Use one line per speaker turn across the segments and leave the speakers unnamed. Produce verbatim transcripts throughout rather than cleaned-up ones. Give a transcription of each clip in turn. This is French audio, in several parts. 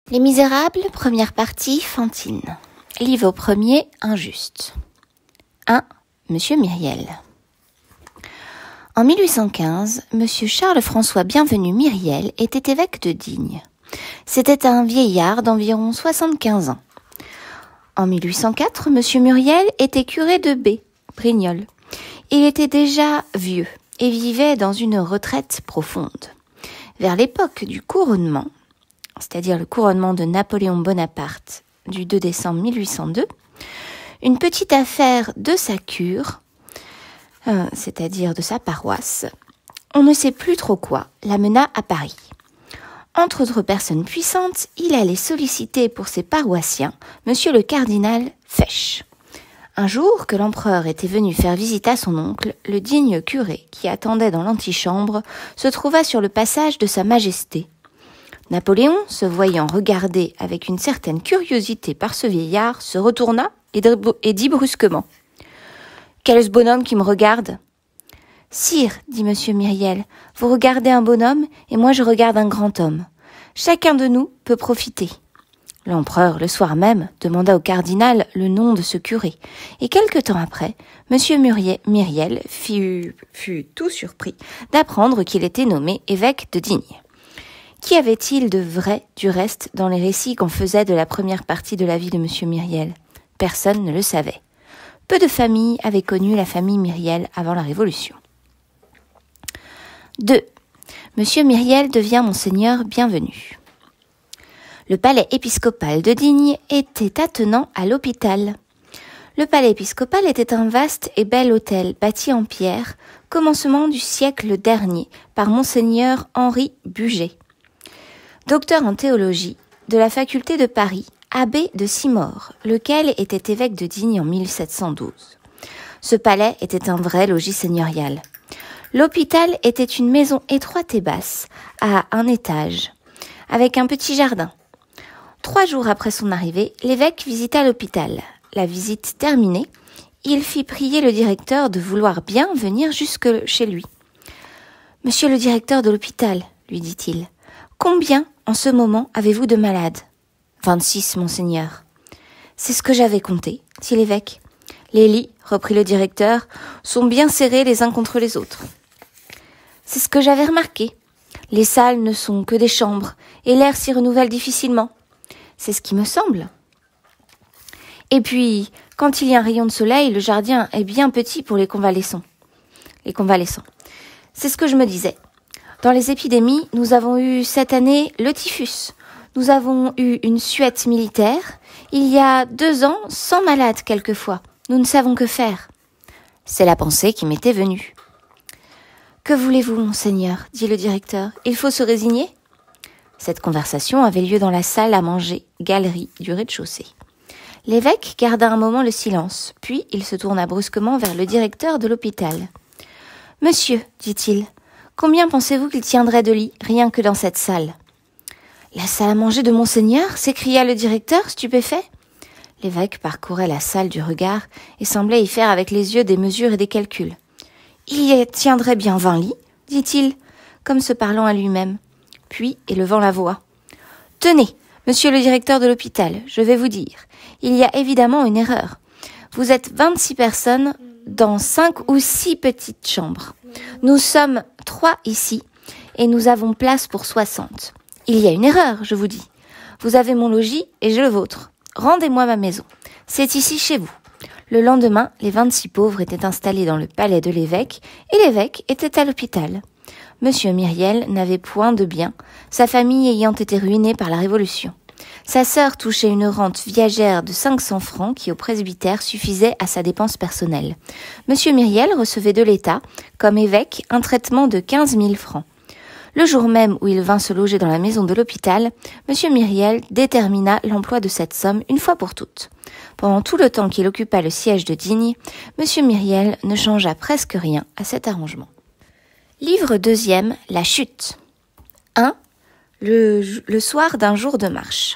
Les Misérables, première partie, Fantine. Livre premier, injuste. un. Monsieur Myriel. En mille huit cent quinze, Monsieur Charles-François Bienvenu Myriel était évêque de Digne. C'était un vieillard d'environ soixante-quinze ans. En mille huit cent quatre, Monsieur Myriel était curé de B, Brignoles. Il était déjà vieux et vivait dans une retraite profonde. Vers l'époque du couronnement, c'est-à-dire le couronnement de Napoléon Bonaparte du deux décembre mille huit cent deux, une petite affaire de sa cure, euh, c'est-à-dire de sa paroisse, on ne sait plus trop quoi, l'amena à Paris. Entre autres personnes puissantes, il allait solliciter pour ses paroissiens Monsieur le cardinal Fesch. Un jour que l'empereur était venu faire visite à son oncle, le digne curé qui attendait dans l'antichambre se trouva sur le passage de sa majesté. Napoléon, se voyant regarder avec une certaine curiosité par ce vieillard, se retourna et, de- et dit brusquement « Quel est ce bonhomme qui me regarde ?»« Sire, dit Monsieur Myriel, vous regardez un bonhomme et moi je regarde un grand homme. Chacun de nous peut profiter. » L'empereur, le soir même, demanda au cardinal le nom de ce curé, et quelque temps après, Monsieur Myriel, Myriel fut, fut tout surpris d'apprendre qu'il était nommé évêque de Digne. Qu'y avait-il de vrai, du reste, dans les récits qu'on faisait de la première partie de la vie de Monsieur Myriel ? Personne ne le savait. Peu de familles avaient connu la famille Myriel avant la Révolution. deux. Monsieur Myriel devient Monseigneur Bienvenu. Le palais épiscopal de Digne était attenant à l'hôpital. Le palais épiscopal était un vaste et bel hôtel bâti en pierre, commencement du siècle dernier, par Monseigneur Henri Buget. Docteur en théologie de la faculté de Paris, abbé de Simore, lequel était évêque de Digne en mille sept cent douze. Ce palais était un vrai logis seigneurial. L'hôpital était une maison étroite et basse, à un étage, avec un petit jardin. Trois jours après son arrivée, l'évêque visita l'hôpital. La visite terminée, il fit prier le directeur de vouloir bien venir jusque chez lui. « Monsieur le directeur de l'hôpital, lui dit-il, combien en ce moment avez-vous de malades ?»« Vingt-six, monseigneur. »« C'est ce que j'avais compté, dit l'évêque. Les lits, reprit le directeur, sont bien serrés les uns contre les autres. C'est ce que j'avais remarqué. Les salles ne sont que des chambres, et l'air s'y renouvelle difficilement. C'est ce qui me semble. Et puis, quand il y a un rayon de soleil, le jardin est bien petit pour les convalescents. Les convalescents. C'est ce que je me disais. Dans les épidémies, nous avons eu cette année le typhus. Nous avons eu une suette militaire. Il y a deux ans, cent malades quelquefois. Nous ne savons que faire. C'est la pensée qui m'était venue. Que voulez-vous, monseigneur, dit le directeur. Il faut se résigner ? Cette conversation avait lieu dans la salle à manger, galerie du rez-de-chaussée. L'évêque garda un moment le silence, puis il se tourna brusquement vers le directeur de l'hôpital. « Monsieur, dit-il, combien pensez-vous qu'il tiendrait de lits, rien que dans cette salle ?»« La salle à manger de monseigneur ?» s'écria le directeur, stupéfait. L'évêque parcourait la salle du regard et semblait y faire avec les yeux des mesures et des calculs. « Il y tiendrait bien vingt lits, dit-il, comme se parlant à lui-même. Puis, élevant la voix. « Tenez, monsieur le directeur de l'hôpital, je vais vous dire, il y a évidemment une erreur. Vous êtes vingt-six personnes dans cinq ou six petites chambres. Nous sommes trois ici et nous avons place pour soixante. Il y a une erreur, je vous dis. Vous avez mon logis et j'ai le vôtre. Rendez-moi ma maison. C'est ici chez vous. » Le lendemain, les vingt-six pauvres étaient installés dans le palais de l'évêque et l'évêque était à l'hôpital. Monsieur Myriel n'avait point de bien, sa famille ayant été ruinée par la Révolution. Sa sœur touchait une rente viagère de cinq cents francs qui, au presbytère, suffisait à sa dépense personnelle. Monsieur Myriel recevait de l'État, comme évêque, un traitement de quinze mille francs. Le jour même où il vint se loger dans la maison de l'hôpital, Monsieur Myriel détermina l'emploi de cette somme une fois pour toutes. Pendant tout le temps qu'il occupa le siège de Digne, Monsieur Myriel ne changea presque rien à cet arrangement. Livre deuxième, La chute. un. Le, le soir d'un jour de marche.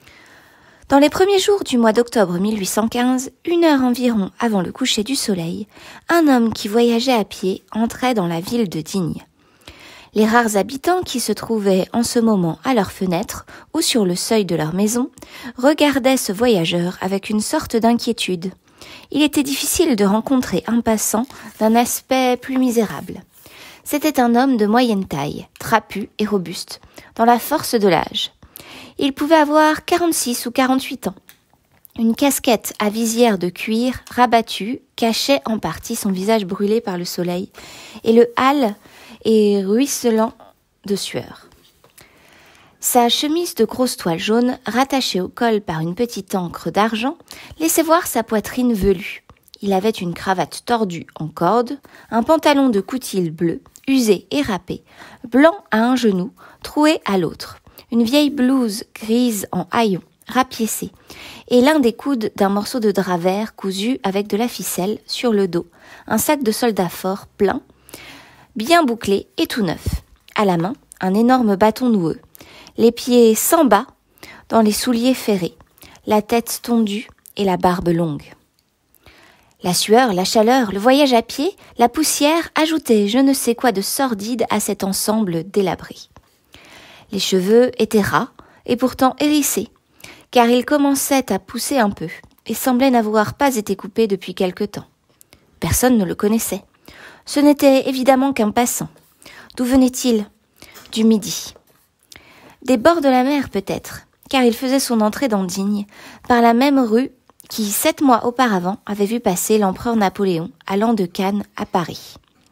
Dans les premiers jours du mois d'octobre mille huit cent quinze, une heure environ avant le coucher du soleil, un homme qui voyageait à pied entrait dans la ville de Digne. Les rares habitants qui se trouvaient en ce moment à leur fenêtre ou sur le seuil de leur maison regardaient ce voyageur avec une sorte d'inquiétude. Il était difficile de rencontrer un passant d'un aspect plus misérable. C'était un homme de moyenne taille, trapu et robuste, dans la force de l'âge. Il pouvait avoir quarante-six ou quarante-huit ans. Une casquette à visière de cuir rabattue cachait en partie son visage brûlé par le soleil et le hâle et ruisselant de sueur. Sa chemise de grosse toile jaune, rattachée au col par une petite ancre d'argent, laissait voir sa poitrine velue. Il avait une cravate tordue en corde, un pantalon de coutil bleu, usé et râpé, blanc à un genou, troué à l'autre, une vieille blouse grise en haillons, rapiécée, et l'un des coudes d'un morceau de drap vert cousu avec de la ficelle sur le dos, un sac de soldat fort plein, bien bouclé et tout neuf. À la main, un énorme bâton noueux, les pieds sans bas dans les souliers ferrés, la tête tondue et la barbe longue. La sueur, la chaleur, le voyage à pied, la poussière ajoutaient je ne sais quoi de sordide à cet ensemble délabré. Les cheveux étaient ras et pourtant hérissés, car ils commençaient à pousser un peu et semblaient n'avoir pas été coupés depuis quelque temps. Personne ne le connaissait. Ce n'était évidemment qu'un passant. D'où venait-il ? Du Midi. Des bords de la mer peut-être, car il faisait son entrée dans Digne, par la même rue qui, sept mois auparavant, avait vu passer l'empereur Napoléon allant de Cannes à Paris.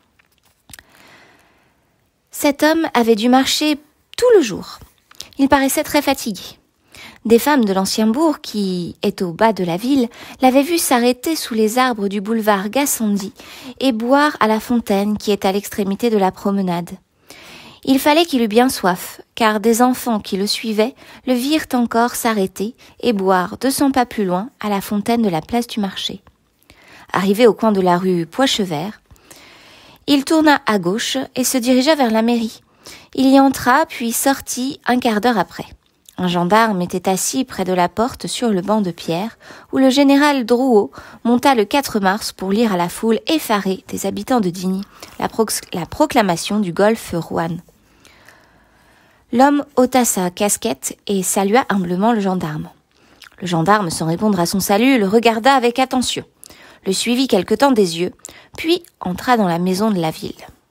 Cet homme avait dû marcher tout le jour. Il paraissait très fatigué. Des femmes de l'ancien bourg, qui est au bas de la ville, l'avaient vu s'arrêter sous les arbres du boulevard Gassendi et boire à la fontaine qui est à l'extrémité de la promenade. Il fallait qu'il eût bien soif, car des enfants qui le suivaient le virent encore s'arrêter et boire deux cents pas plus loin à la fontaine de la place du marché. Arrivé au coin de la rue Poichevert, il tourna à gauche et se dirigea vers la mairie. Il y entra puis sortit un quart d'heure après. Un gendarme était assis près de la porte sur le banc de pierre où le général Drouot monta le quatre mars pour lire à la foule effarée des habitants de Digne la, prox- la proclamation du golfe Roanne. L'homme ôta sa casquette et salua humblement le gendarme. Le gendarme, sans répondre à son salut, le regarda avec attention, le suivit quelque temps des yeux, puis entra dans la maison de la ville.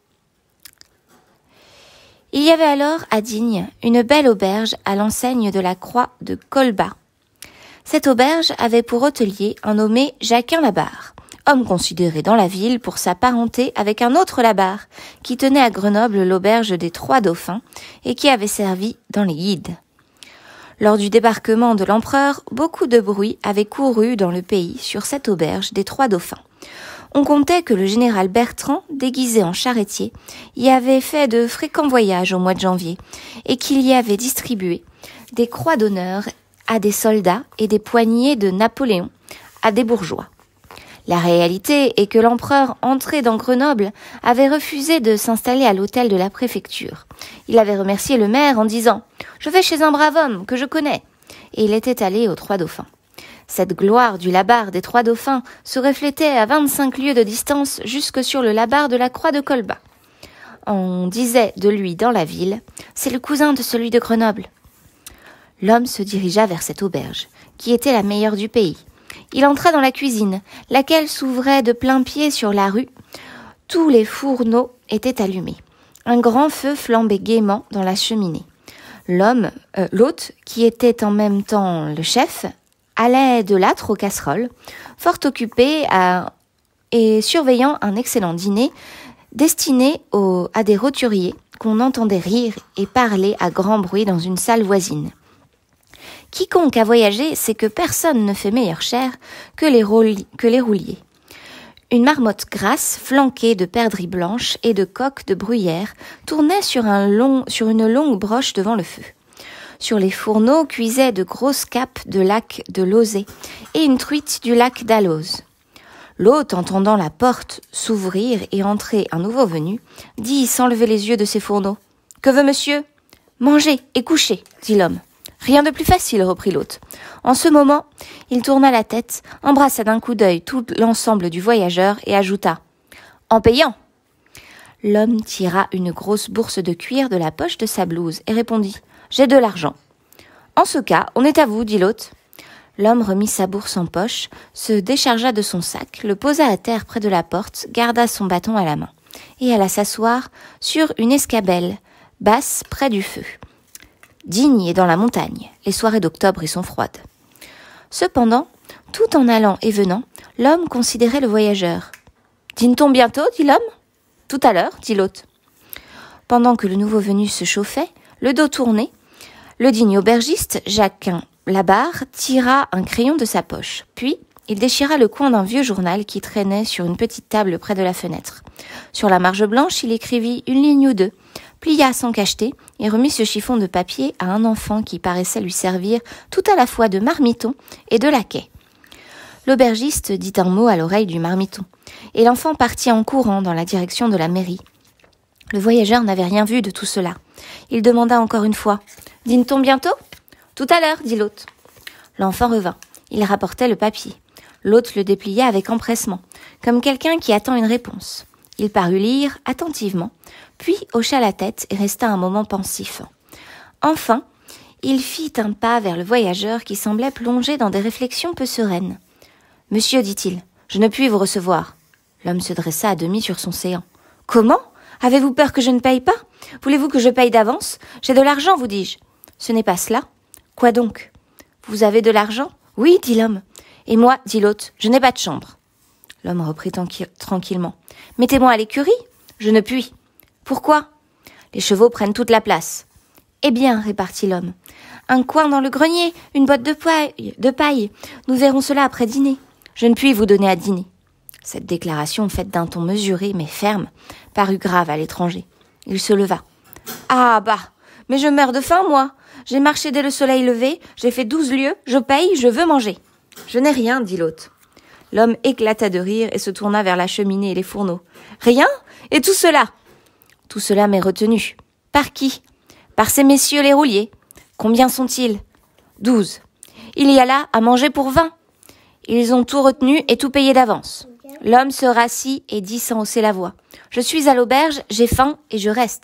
Il y avait alors à Digne une belle auberge à l'enseigne de la croix de Colbas. Cette auberge avait pour hôtelier un nommé Jacquin Labarre, homme considéré dans la ville pour sa parenté avec un autre Labarre qui tenait à Grenoble l'auberge des Trois Dauphins et qui avait servi dans les guides. Lors du débarquement de l'empereur, beaucoup de bruit avait couru dans le pays sur cette auberge des Trois Dauphins. On comptait que le général Bertrand, déguisé en charretier, y avait fait de fréquents voyages au mois de janvier et qu'il y avait distribué des croix d'honneur à des soldats et des poignées de Napoléon à des bourgeois. La réalité est que l'empereur, entré dans Grenoble, avait refusé de s'installer à l'hôtel de la préfecture. Il avait remercié le maire en disant « Je vais chez un brave homme que je connais » et il était allé aux Trois Dauphins. Cette gloire du Labarre des Trois Dauphins se reflétait à vingt-cinq lieues de distance jusque sur le Labarre de la croix de Colbas. On disait de lui dans la ville « C'est le cousin de celui de Grenoble ». L'homme se dirigea vers cette auberge, qui était la meilleure du pays. Il entra dans la cuisine, laquelle s'ouvrait de plein pied sur la rue. Tous les fourneaux étaient allumés. Un grand feu flambait gaiement dans la cheminée. L'homme, euh, l'hôte, qui était en même temps le chef, allait de l'âtre aux casseroles, fort occupé à, et surveillant un excellent dîner destiné aux, à des roturiers qu'on entendait rire et parler à grand bruit dans une salle voisine. Quiconque a voyagé sait que personne ne fait meilleure chair que les, rouliers, que les rouliers. Une marmotte grasse, flanquée de perdrix blanches et de coques de bruyère, tournait sur, un long, sur une longue broche devant le feu. Sur les fourneaux cuisaient de grosses capes de lac de Lauzet et une truite du lac d'Alloz. L'hôte, entendant la porte s'ouvrir et entrer un nouveau venu, dit sans lever les yeux de ses fourneaux « Que veut monsieur ?»« Manger et coucher, » dit l'homme. « Rien de plus facile, » reprit l'hôte. En ce moment, il tourna la tête, embrassa d'un coup d'œil tout l'ensemble du voyageur et ajouta « En payant !» L'homme tira une grosse bourse de cuir de la poche de sa blouse et répondit « J'ai de l'argent. »« En ce cas, on est à vous, » dit l'hôte. L'homme remit sa bourse en poche, se déchargea de son sac, le posa à terre près de la porte, garda son bâton à la main et alla s'asseoir sur une escabelle basse près du feu. Digne est dans la montagne, les soirées d'octobre y sont froides. Cependant, tout en allant et venant, l'homme considérait le voyageur. « Dîne-t-on bientôt ?» dit l'homme. « Tout à l'heure » dit l'hôte. Pendant que le nouveau venu se chauffait, le dos tourné, le digne aubergiste, Jacquin Labarre, tira un crayon de sa poche. Puis, il déchira le coin d'un vieux journal qui traînait sur une petite table près de la fenêtre. Sur la marge blanche, il écrivit une ligne ou deux, plia sans cacheter et remit ce chiffon de papier à un enfant qui paraissait lui servir tout à la fois de marmiton et de laquais. L'aubergiste dit un mot à l'oreille du marmiton, et l'enfant partit en courant dans la direction de la mairie. Le voyageur n'avait rien vu de tout cela. Il demanda encore une fois « Dîne-t-on bientôt ?»« Tout à l'heure, » dit l'hôte. L'enfant revint. Il rapportait le papier. L'hôte le déplia avec empressement, comme quelqu'un qui attend une réponse. Il parut lire attentivement, puis hocha la tête et resta un moment pensif. Enfin, il fit un pas vers le voyageur qui semblait plongé dans des réflexions peu sereines. « Monsieur, dit-il, je ne puis vous recevoir. » L'homme se dressa à demi sur son séant. « Comment ? Avez-vous peur que je ne paye pas ? Voulez-vous que je paye d'avance ? J'ai de l'argent, vous dis-je. »« Ce n'est pas cela. »« Quoi donc ? Vous avez de l'argent ? » ?»« Oui, dit l'homme. »« Et moi, dit l'hôte, je n'ai pas de chambre. » L'homme reprit tranqui- tranquillement. « Mettez-moi à l'écurie. »« Je ne puis. »« Pourquoi ? » ?»« Les chevaux prennent toute la place. »« Eh bien, répartit l'homme, un coin dans le grenier, une botte de paille, de paille. Nous verrons cela après dîner. Je ne puis vous donner à dîner. » Cette déclaration, faite d'un ton mesuré mais ferme, parut grave à l'étranger. Il se leva. « Ah bah, mais je meurs de faim, moi. J'ai marché dès le soleil levé, j'ai fait douze lieues, je paye, je veux manger. »« Je n'ai rien, » dit l'hôte. L'homme éclata de rire et se tourna vers la cheminée et les fourneaux. « Rien ? Et tout cela ?»« Tout cela m'est retenu. »« Par qui ? » ?»« Par ces messieurs les rouliers. »« Combien sont-ils ? » ?»« Douze. »« Il y a là à manger pour vingt. » Ils ont tout retenu et tout payé d'avance. L'homme se rassit et dit sans hausser la voix. « Je suis à l'auberge, j'ai faim et je reste. »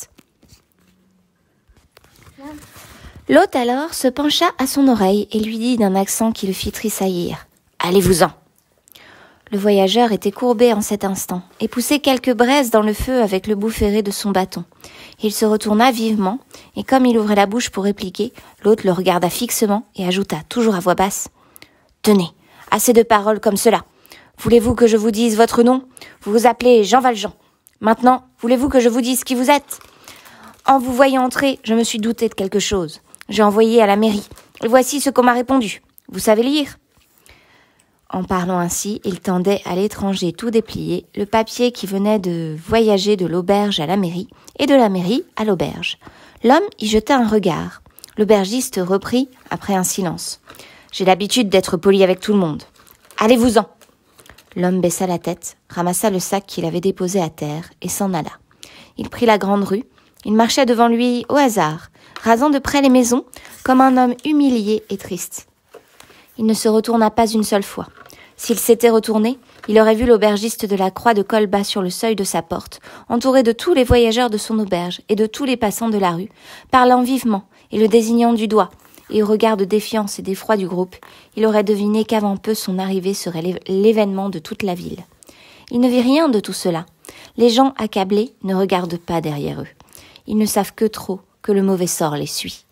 L'hôte alors se pencha à son oreille et lui dit d'un accent qui le fit tressaillir. « Allez-vous-en !» Le voyageur était courbé en cet instant et poussait quelques braises dans le feu avec le bout ferré de son bâton. Il se retourna vivement et comme il ouvrait la bouche pour répliquer, l'hôte le regarda fixement et ajouta toujours à voix basse. « Tenez, assez de paroles comme cela. Voulez-vous que je vous dise votre nom ? Vous vous appelez Jean Valjean. Maintenant, voulez-vous que je vous dise qui vous êtes ? En vous voyant entrer, je me suis douté de quelque chose. J'ai envoyé à la mairie. Et voici ce qu'on m'a répondu. Vous savez lire ? » En parlant ainsi, il tendait à l'étranger tout déplié le papier qui venait de voyager de l'auberge à la mairie et de la mairie à l'auberge. L'homme y jeta un regard. L'aubergiste reprit après un silence. « J'ai l'habitude d'être poli avec tout le monde. Allez-vous-en !» L'homme baissa la tête, ramassa le sac qu'il avait déposé à terre et s'en alla. Il prit la grande rue. Il marchait devant lui au hasard, rasant de près les maisons, comme un homme humilié et triste. Il ne se retourna pas une seule fois. S'il s'était retourné, il aurait vu l'aubergiste de la Croix de Colbas sur le seuil de sa porte, entouré de tous les voyageurs de son auberge et de tous les passants de la rue, parlant vivement et le désignant du doigt, et au regard de défiance et d'effroi du groupe, il aurait deviné qu'avant peu son arrivée serait l'événement de toute la ville. Il ne vit rien de tout cela. Les gens accablés ne regardent pas derrière eux. Ils ne savent que trop que le mauvais sort les suit.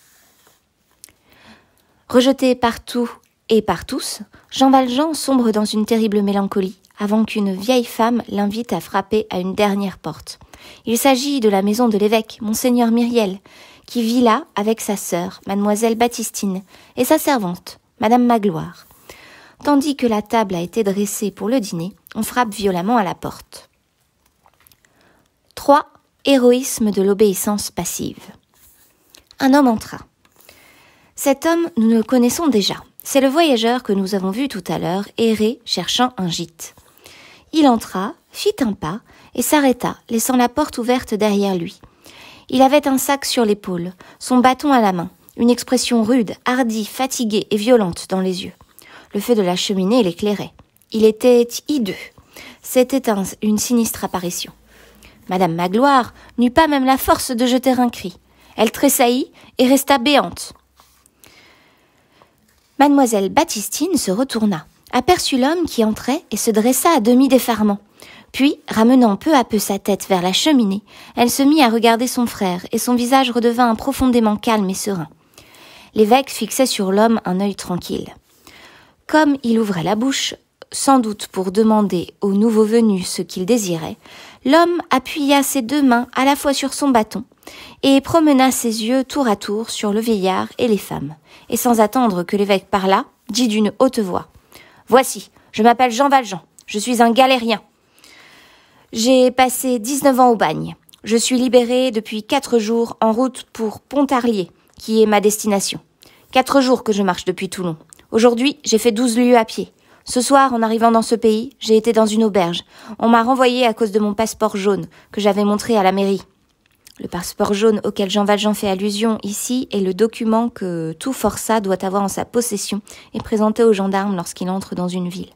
Rejeté partout et par tous, Jean Valjean sombre dans une terrible mélancolie avant qu'une vieille femme l'invite à frapper à une dernière porte. Il s'agit de la maison de l'évêque, Monseigneur Myriel, qui vit là avec sa sœur, mademoiselle Baptistine, et sa servante, madame Magloire. Tandis que la table a été dressée pour le dîner, on frappe violemment à la porte. trois. Héroïsme de l'obéissance passive. Un homme entra. Cet homme, nous le connaissons déjà. C'est le voyageur que nous avons vu tout à l'heure errer cherchant un gîte. Il entra, fit un pas et s'arrêta, laissant la porte ouverte derrière lui. Il avait un sac sur l'épaule, son bâton à la main, une expression rude, hardie, fatiguée et violente dans les yeux. Le feu de la cheminée l'éclairait. Il était hideux. C'était un, une sinistre apparition. Madame Magloire n'eut pas même la force de jeter un cri. Elle tressaillit et resta béante. Mademoiselle Baptistine se retourna, aperçut l'homme qui entrait et se dressa à demi d'effarement. Puis, ramenant peu à peu sa tête vers la cheminée, elle se mit à regarder son frère et son visage redevint profondément calme et serein. L'évêque fixait sur l'homme un œil tranquille. Comme il ouvrait la bouche, sans doute pour demander au nouveau venu ce qu'il désirait, l'homme appuya ses deux mains à la fois sur son bâton et promena ses yeux tour à tour sur le vieillard et les femmes, et sans attendre que l'évêque parlât, dit d'une haute voix « Voici, je m'appelle Jean Valjean, je suis un galérien. J'ai passé dix-neuf ans au bagne. Je suis libéré depuis quatre jours en route pour Pontarlier, qui est ma destination. Quatre jours que je marche depuis Toulon. Aujourd'hui, j'ai fait douze lieues à pied. Ce soir, en arrivant dans ce pays, j'ai été dans une auberge. On m'a renvoyé à cause de mon passeport jaune, que j'avais montré à la mairie. Le passeport jaune auquel Jean Valjean fait allusion ici est le document que tout forçat doit avoir en sa possession et présenter aux gendarmes lorsqu'il entre dans une ville.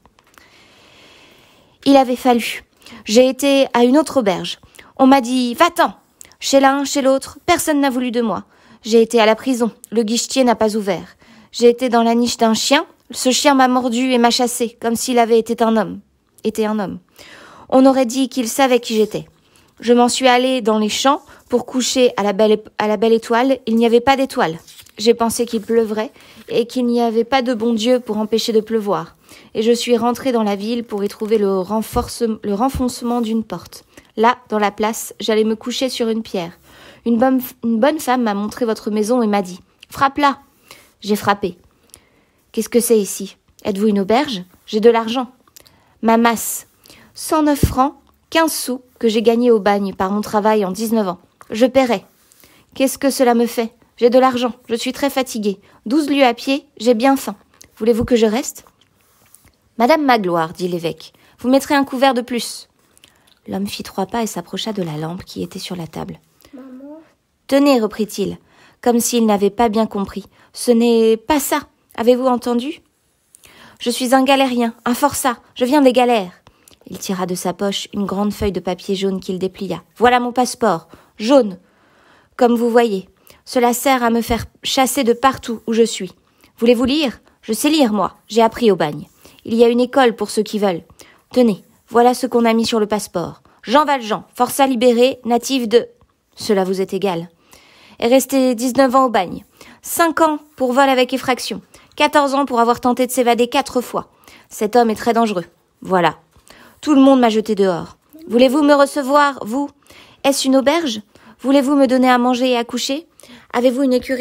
Il avait fallu. J'ai été à une autre auberge. On m'a dit « Va-t'en !» Chez l'un, chez l'autre, personne n'a voulu de moi. J'ai été à la prison. Le guichetier n'a pas ouvert. J'ai été dans la niche d'un chien. Ce chien m'a mordu et m'a chassé, comme s'il avait été un homme. Était un homme. On aurait dit qu'il savait qui j'étais. Je m'en suis allée dans les champs pour coucher à la belle, à la belle étoile. Il n'y avait pas d'étoile. J'ai pensé qu'il pleuvrait et qu'il n'y avait pas de bon Dieu pour empêcher de pleuvoir. Et je suis rentrée dans la ville pour y trouver le, renforce, le renfoncement d'une porte. Là, dans la place, j'allais me coucher sur une pierre. Une bonne, une bonne femme m'a montré votre maison et m'a dit « Frappe là !» J'ai frappé. « Qu'est-ce que c'est ici ? Êtes-vous une auberge ? J'ai de l'argent. » Ma masse. cent neuf francs, quinze sous que j'ai gagné au bagne par mon travail en dix-neuf ans. Je paierai. Qu'est-ce que cela me fait ? J'ai de l'argent. Je suis très fatiguée. Douze lieues à pied, j'ai bien faim. Voulez-vous que je reste ? Madame Magloire, dit l'évêque, vous mettrez un couvert de plus. L'homme fit trois pas et s'approcha de la lampe qui était sur la table. Maman. Tenez, reprit-il, comme s'il n'avait pas bien compris. Ce n'est pas ça. Avez-vous entendu ? Je suis un galérien, un forçat. Je viens des galères. Il tira de sa poche une grande feuille de papier jaune qu'il déplia. Voilà mon passeport, jaune. Comme vous voyez, cela sert à me faire chasser de partout où je suis. Voulez-vous lire ? Je sais lire, moi. J'ai appris au bagne. Il y a une école pour ceux qui veulent. Tenez, voilà ce qu'on a mis sur le passeport. Jean Valjean, forçat libéré, natif de... Cela vous est égal. Est resté dix-neuf ans au bagne. Cinq ans pour vol avec effraction. quatorze ans pour avoir tenté de s'évader quatre fois. Cet homme est très dangereux. Voilà. Tout le monde m'a jeté dehors. Voulez-vous me recevoir, vous ? Est-ce une auberge ? Voulez-vous me donner à manger et à coucher ? Avez-vous une écurie ?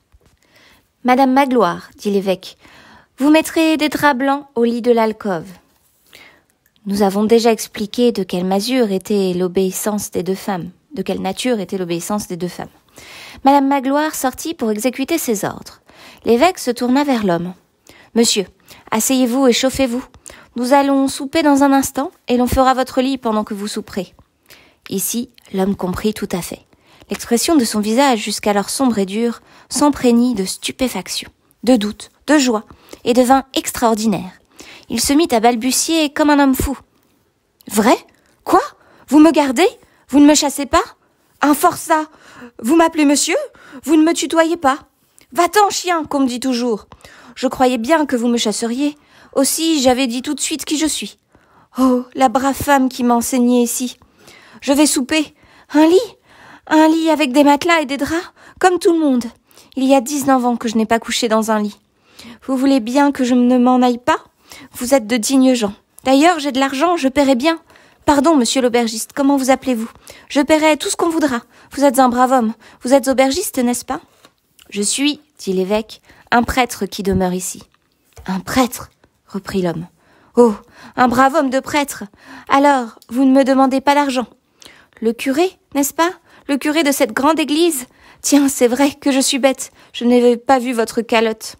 Madame Magloire, dit l'évêque, vous mettrez des draps blancs au lit de l'alcôve. Nous avons déjà expliqué de quelle mesure était l'obéissance des deux femmes, de quelle nature était l'obéissance des deux femmes. Madame Magloire sortit pour exécuter ses ordres. L'évêque se tourna vers l'homme. « Monsieur, asseyez-vous et chauffez-vous. Nous allons souper dans un instant et l'on fera votre lit pendant que vous souperez. » Ici, l'homme comprit tout à fait. L'expression de son visage, jusqu'alors sombre et dur, s'empreignit de stupéfaction, de doute, de joie, et devint extraordinaire. Il se mit à balbutier comme un homme fou. « Vrai ? Quoi ? Vous me gardez ? Vous ne me chassez pas ? Un forçat ? Vous m'appelez monsieur ? Vous ne me tutoyez pas ? Va-t'en, chien, qu'on me dit toujours. Je croyais bien que vous me chasseriez. Aussi, j'avais dit tout de suite qui je suis. Oh, la brave femme qui m'a enseigné ici. Je vais souper. Un lit ? Un lit avec des matelas et des draps, comme tout le monde. Il y a dix-neuf ans que je n'ai pas couché dans un lit. Vous voulez bien que je ne m'en aille pas ? Vous êtes de dignes gens. D'ailleurs, j'ai de l'argent, je paierai bien. Pardon, monsieur l'aubergiste, comment vous appelez-vous ? Je paierai tout ce qu'on voudra. Vous êtes un brave homme. Vous êtes aubergiste, n'est-ce pas ? Je suis, dit l'évêque, un prêtre qui demeure ici. Un prêtre, reprit l'homme. Oh, un brave homme de prêtre. Alors, vous ne me demandez pas d'argent. Le curé, n'est-ce pas ? Le curé de cette grande église ? Tiens, c'est vrai que je suis bête. Je n'avais pas vu votre calotte.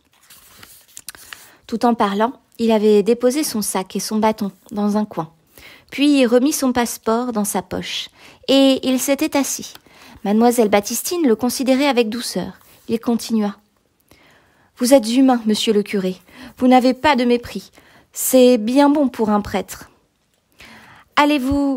Tout en parlant, il avait déposé son sac et son bâton dans un coin, puis remit son passeport dans sa poche, et il s'était assis. Mademoiselle Baptistine le considérait avec douceur. Il continua. « Vous êtes humain, monsieur le curé. Vous n'avez pas de mépris. C'est bien bon pour un prêtre. Allez-vous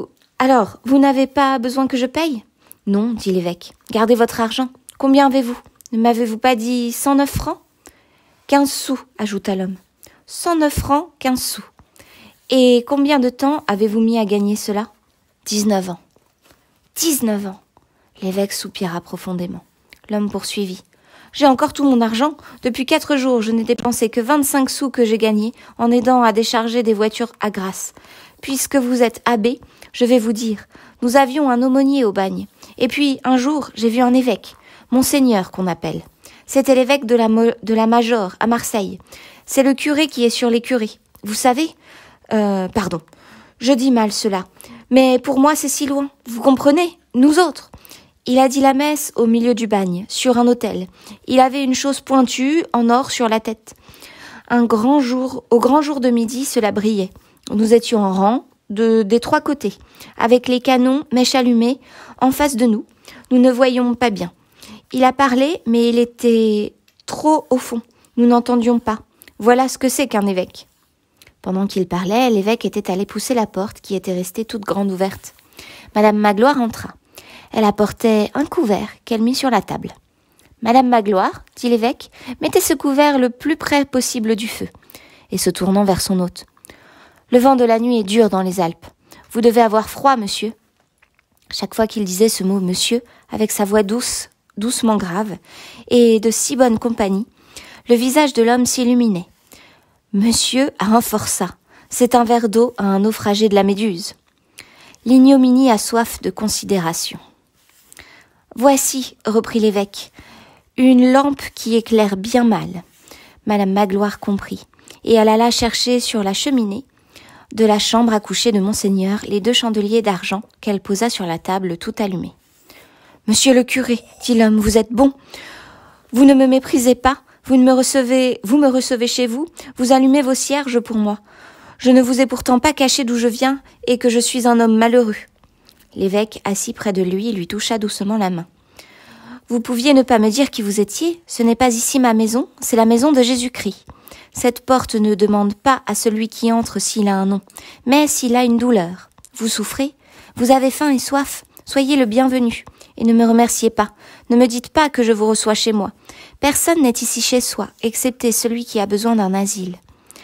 Alors, vous n'avez pas besoin que je paye ? Non, dit l'évêque. Gardez votre argent. Combien avez-vous ? Ne m'avez-vous pas dit cent neuf francs ? Quinze sous, ajouta l'homme. Cent neuf francs, quinze sous. Et combien de temps avez-vous mis à gagner cela ? Dix-neuf ans. Dix-neuf ans. L'évêque soupira profondément. L'homme poursuivit. J'ai encore tout mon argent. Depuis quatre jours, je n'ai dépensé que vingt-cinq sous que j'ai gagnés en aidant à décharger des voitures à Grasse. Puisque vous êtes abbé, je vais vous dire, nous avions un aumônier au bagne. Et puis, un jour, j'ai vu un évêque, Monseigneur qu'on appelle. C'était l'évêque de la, Mo- de la Major, à Marseille. C'est le curé qui est sur les curés. Vous savez ? Euh, pardon, je dis mal cela. Mais pour moi, c'est si loin. Vous comprenez ? Nous autres. Il a dit la messe au milieu du bagne, sur un autel. Il avait une chose pointue, en or, sur la tête. Un grand jour, au grand jour de midi, cela brillait. Nous étions en rang, de, des trois côtés, avec les canons, mèches allumées, en face de nous. Nous ne voyions pas bien. Il a parlé, mais il était trop au fond. Nous n'entendions pas. Voilà ce que c'est qu'un évêque. Pendant qu'il parlait, l'évêque était allé pousser la porte qui était restée toute grande ouverte. Madame Magloire entra. Elle apportait un couvert qu'elle mit sur la table. « Madame Magloire, dit l'évêque, mettez ce couvert le plus près possible du feu. » Et se tournant vers son hôte. « Le vent de la nuit est dur dans les Alpes. Vous devez avoir froid, monsieur. » Chaque fois qu'il disait ce mot « monsieur », avec sa voix douce, doucement grave, et de si bonne compagnie, le visage de l'homme s'illuminait. « Monsieur a un forçat. C'est un verre d'eau à un naufragé de la Méduse. » L'ignominie a soif de considération. « Voici, reprit l'évêque, une lampe qui éclaire bien mal. » Madame Magloire comprit, et elle alla chercher sur la cheminée de la chambre à coucher de Monseigneur les deux chandeliers d'argent qu'elle posa sur la table tout allumés. « Monsieur le curé, dit l'homme, vous êtes bon. Vous ne me méprisez pas, vous ne me recevez, vous me recevez chez vous, vous allumez vos cierges pour moi. Je ne vous ai pourtant pas caché d'où je viens et que je suis un homme malheureux. » L'évêque, assis près de lui, lui toucha doucement la main. « Vous pouviez ne pas me dire qui vous étiez, ce n'est pas ici ma maison, c'est la maison de Jésus-Christ. Cette porte ne demande pas à celui qui entre s'il a un nom, mais s'il a une douleur. Vous souffrez, vous avez faim et soif, soyez le bienvenu. Et ne me remerciez pas, ne me dites pas que je vous reçois chez moi. Personne n'est ici chez soi, excepté celui qui a besoin d'un asile.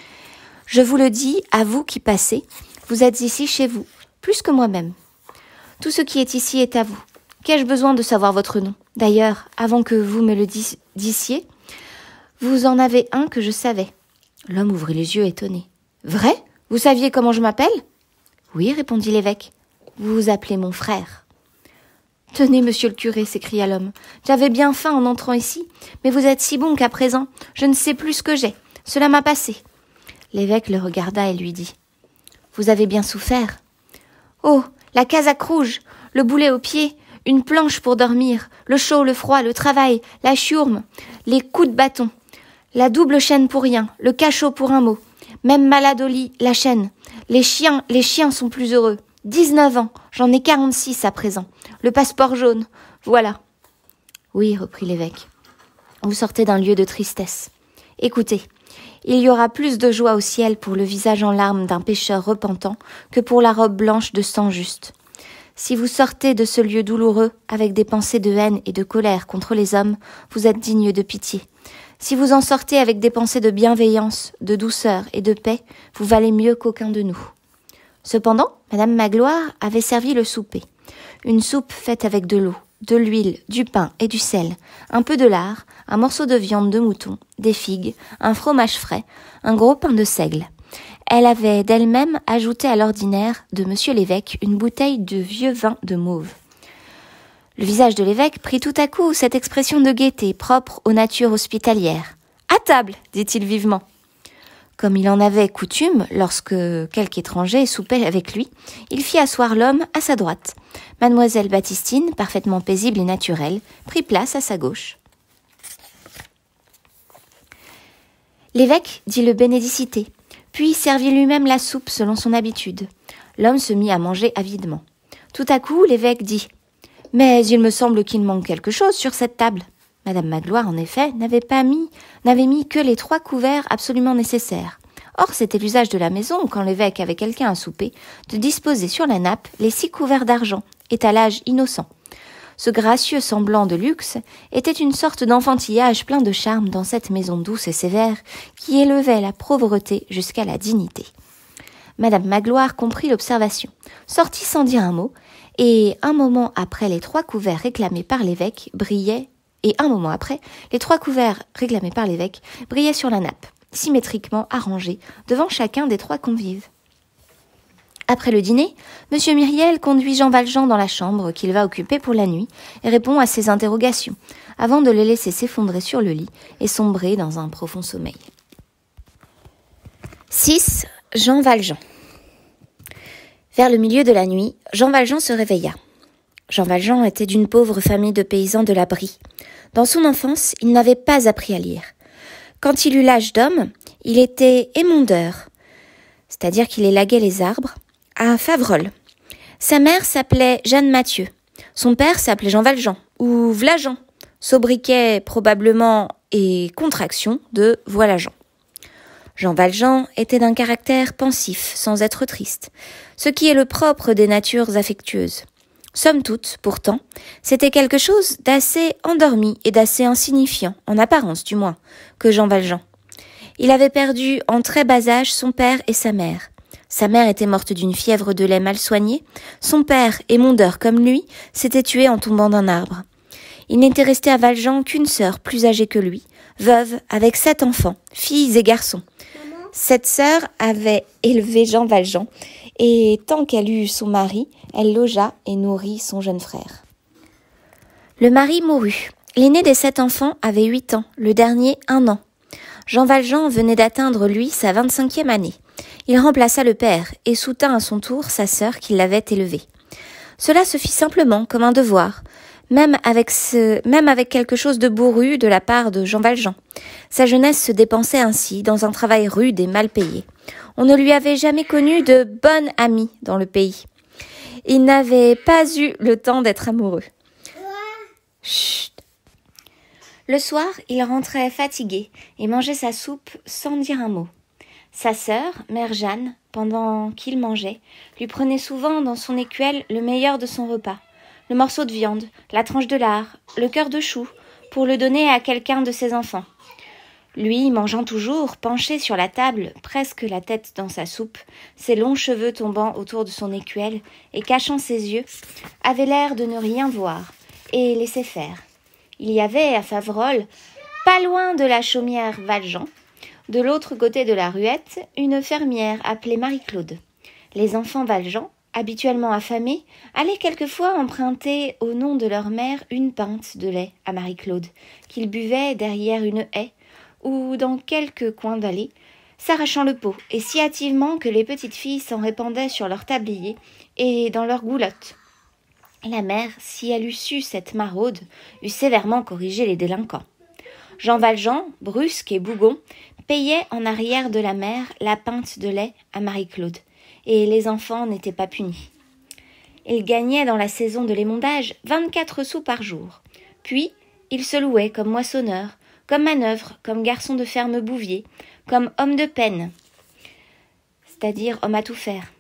Je vous le dis, à vous qui passez, vous êtes ici chez vous, plus que moi-même. Tout ce qui est ici est à vous. Qu'ai-je besoin de savoir votre nom ? D'ailleurs, avant que vous me le dis- dissiez, vous en avez un que je savais. » L'homme ouvrit les yeux étonné. « Vrai ? Vous saviez comment je m'appelle ? » ?»« Oui, répondit l'évêque. Vous vous appelez mon frère. »« Tenez, monsieur le curé, s'écria l'homme. J'avais bien faim en entrant ici, mais vous êtes si bon qu'à présent, je ne sais plus ce que j'ai. Cela m'a passé. » L'évêque le regarda et lui dit. « Vous avez bien souffert. »« Oh, la casaque rouge, le boulet au pied, une planche pour dormir, le chaud, le froid, le travail, la chiourme, les coups de bâton, la double chaîne pour rien, le cachot pour un mot, même malade au lit, la chaîne. Les chiens, les chiens sont plus heureux. Dix-neuf ans, j'en ai quarante-six à présent. Le passeport jaune, voilà. »« Oui, reprit l'évêque, vous sortez d'un lieu de tristesse. Écoutez, il y aura plus de joie au ciel pour le visage en larmes d'un pécheur repentant que pour la robe blanche de sang juste. Si vous sortez de ce lieu douloureux avec des pensées de haine et de colère contre les hommes, vous êtes digne de pitié. Si vous en sortez avec des pensées de bienveillance, de douceur et de paix, vous valez mieux qu'aucun de nous. » Cependant, Madame Magloire avait servi le souper. Une soupe faite avec de l'eau, de l'huile, du pain et du sel, un peu de lard, un morceau de viande de mouton, des figues, un fromage frais, un gros pain de seigle. Elle avait d'elle-même ajouté à l'ordinaire de monsieur l'évêque une bouteille de vieux vin de Mauves. Le visage de l'évêque prit tout à coup cette expression de gaieté propre aux natures hospitalières. « À table !» dit-il vivement. Comme il en avait coutume, lorsque quelque étranger soupait avec lui, il fit asseoir l'homme à sa droite. Mademoiselle Baptistine, parfaitement paisible et naturelle, prit place à sa gauche. L'évêque dit le bénédicité, puis servit lui-même la soupe selon son habitude. L'homme se mit à manger avidement. Tout à coup, l'évêque dit « Mais il me semble qu'il manque quelque chose sur cette table. » Madame Magloire, en effet, n'avait pas mis, n'avait mis que les trois couverts absolument nécessaires. Or, c'était l'usage de la maison, quand l'évêque avait quelqu'un à souper, de disposer sur la nappe les six couverts d'argent, étalage innocent. Ce gracieux semblant de luxe était une sorte d'enfantillage plein de charme dans cette maison douce et sévère qui élevait la pauvreté jusqu'à la dignité. Madame Magloire comprit l'observation, sortit sans dire un mot, et un moment après les trois couverts réclamés par l'évêque brillaient, et un moment après, les trois couverts réclamés par l'évêque brillaient sur la nappe, symétriquement arrangés devant chacun des trois convives. Après le dîner, M. Myriel conduit Jean Valjean dans la chambre qu'il va occuper pour la nuit et répond à ses interrogations, avant de les laisser s'effondrer sur le lit et sombrer dans un profond sommeil. six. Jean Valjean. Vers le milieu de la nuit, Jean Valjean se réveilla. Jean Valjean était d'une pauvre famille de paysans de la Brie. Dans son enfance, il n'avait pas appris à lire. Quand il eut l'âge d'homme, il était émondeur, c'est-à-dire qu'il élaguait les arbres, à Faverolles. Sa mère s'appelait Jeanne Mathieu. Son père s'appelait Jean Valjean, ou Vlajean, sobriquet probablement et contraction de Voilà Jean. Jean Valjean était d'un caractère pensif, sans être triste, ce qui est le propre des natures affectueuses. Somme toute, pourtant, c'était quelque chose d'assez endormi et d'assez insignifiant, en apparence du moins, que Jean Valjean. Il avait perdu en très bas âge son père et sa mère. Sa mère était morte d'une fièvre de lait mal soignée, son père, émondeur comme lui, s'était tué en tombant d'un arbre. Il n'était resté à Valjean qu'une sœur plus âgée que lui, veuve, avec sept enfants, filles et garçons. Cette sœur avait élevé Jean Valjean, et tant qu'elle eut son mari, elle logea et nourrit son jeune frère. Le mari mourut. L'aîné des sept enfants avait huit ans, le dernier un an. Jean Valjean venait d'atteindre, lui, sa vingt-cinquième année. Il remplaça le père et soutint à son tour sa sœur qui l'avait élevé. Cela se fit simplement, comme un devoir, même avec, ce, même avec quelque chose de bourru de la part de Jean Valjean. Sa jeunesse se dépensait ainsi dans un travail rude et mal payé. On ne lui avait jamais connu de bonne amie dans le pays. Il n'avait pas eu le temps d'être amoureux. Chut. Le soir, il rentrait fatigué et mangeait sa soupe sans dire un mot. Sa sœur, mère Jeanne, pendant qu'il mangeait, lui prenait souvent dans son écuelle le meilleur de son repas, le morceau de viande, la tranche de lard, le cœur de chou, pour le donner à quelqu'un de ses enfants. Lui, mangeant toujours, penché sur la table, presque la tête dans sa soupe, ses longs cheveux tombant autour de son écuelle et cachant ses yeux, avait l'air de ne rien voir et laissait faire. Il y avait à Faverolles, pas loin de la chaumière Valjean, de l'autre côté de la ruette, une fermière appelée Marie-Claude. Les enfants Valjean, habituellement affamés, allaient quelquefois emprunter au nom de leur mère une pinte de lait à Marie-Claude, qu'ils buvaient derrière une haie ou dans quelque coin d'allée, s'arrachant le pot, et si hâtivement que les petites filles s'en répandaient sur leur tablier et dans leurs goulottes. La mère, si elle eût su cette maraude, eût sévèrement corrigé les délinquants. Jean Valjean, brusque et bougon, payait en arrière de la mère la pinte de lait à Marie-Claude, et les enfants n'étaient pas punis. Il gagnait dans la saison de l'émondage vingt-quatre sous par jour. Puis, il se louait comme moissonneur, comme manœuvre, comme garçon de ferme bouvier, comme homme de peine, c'est-à-dire homme à tout faire.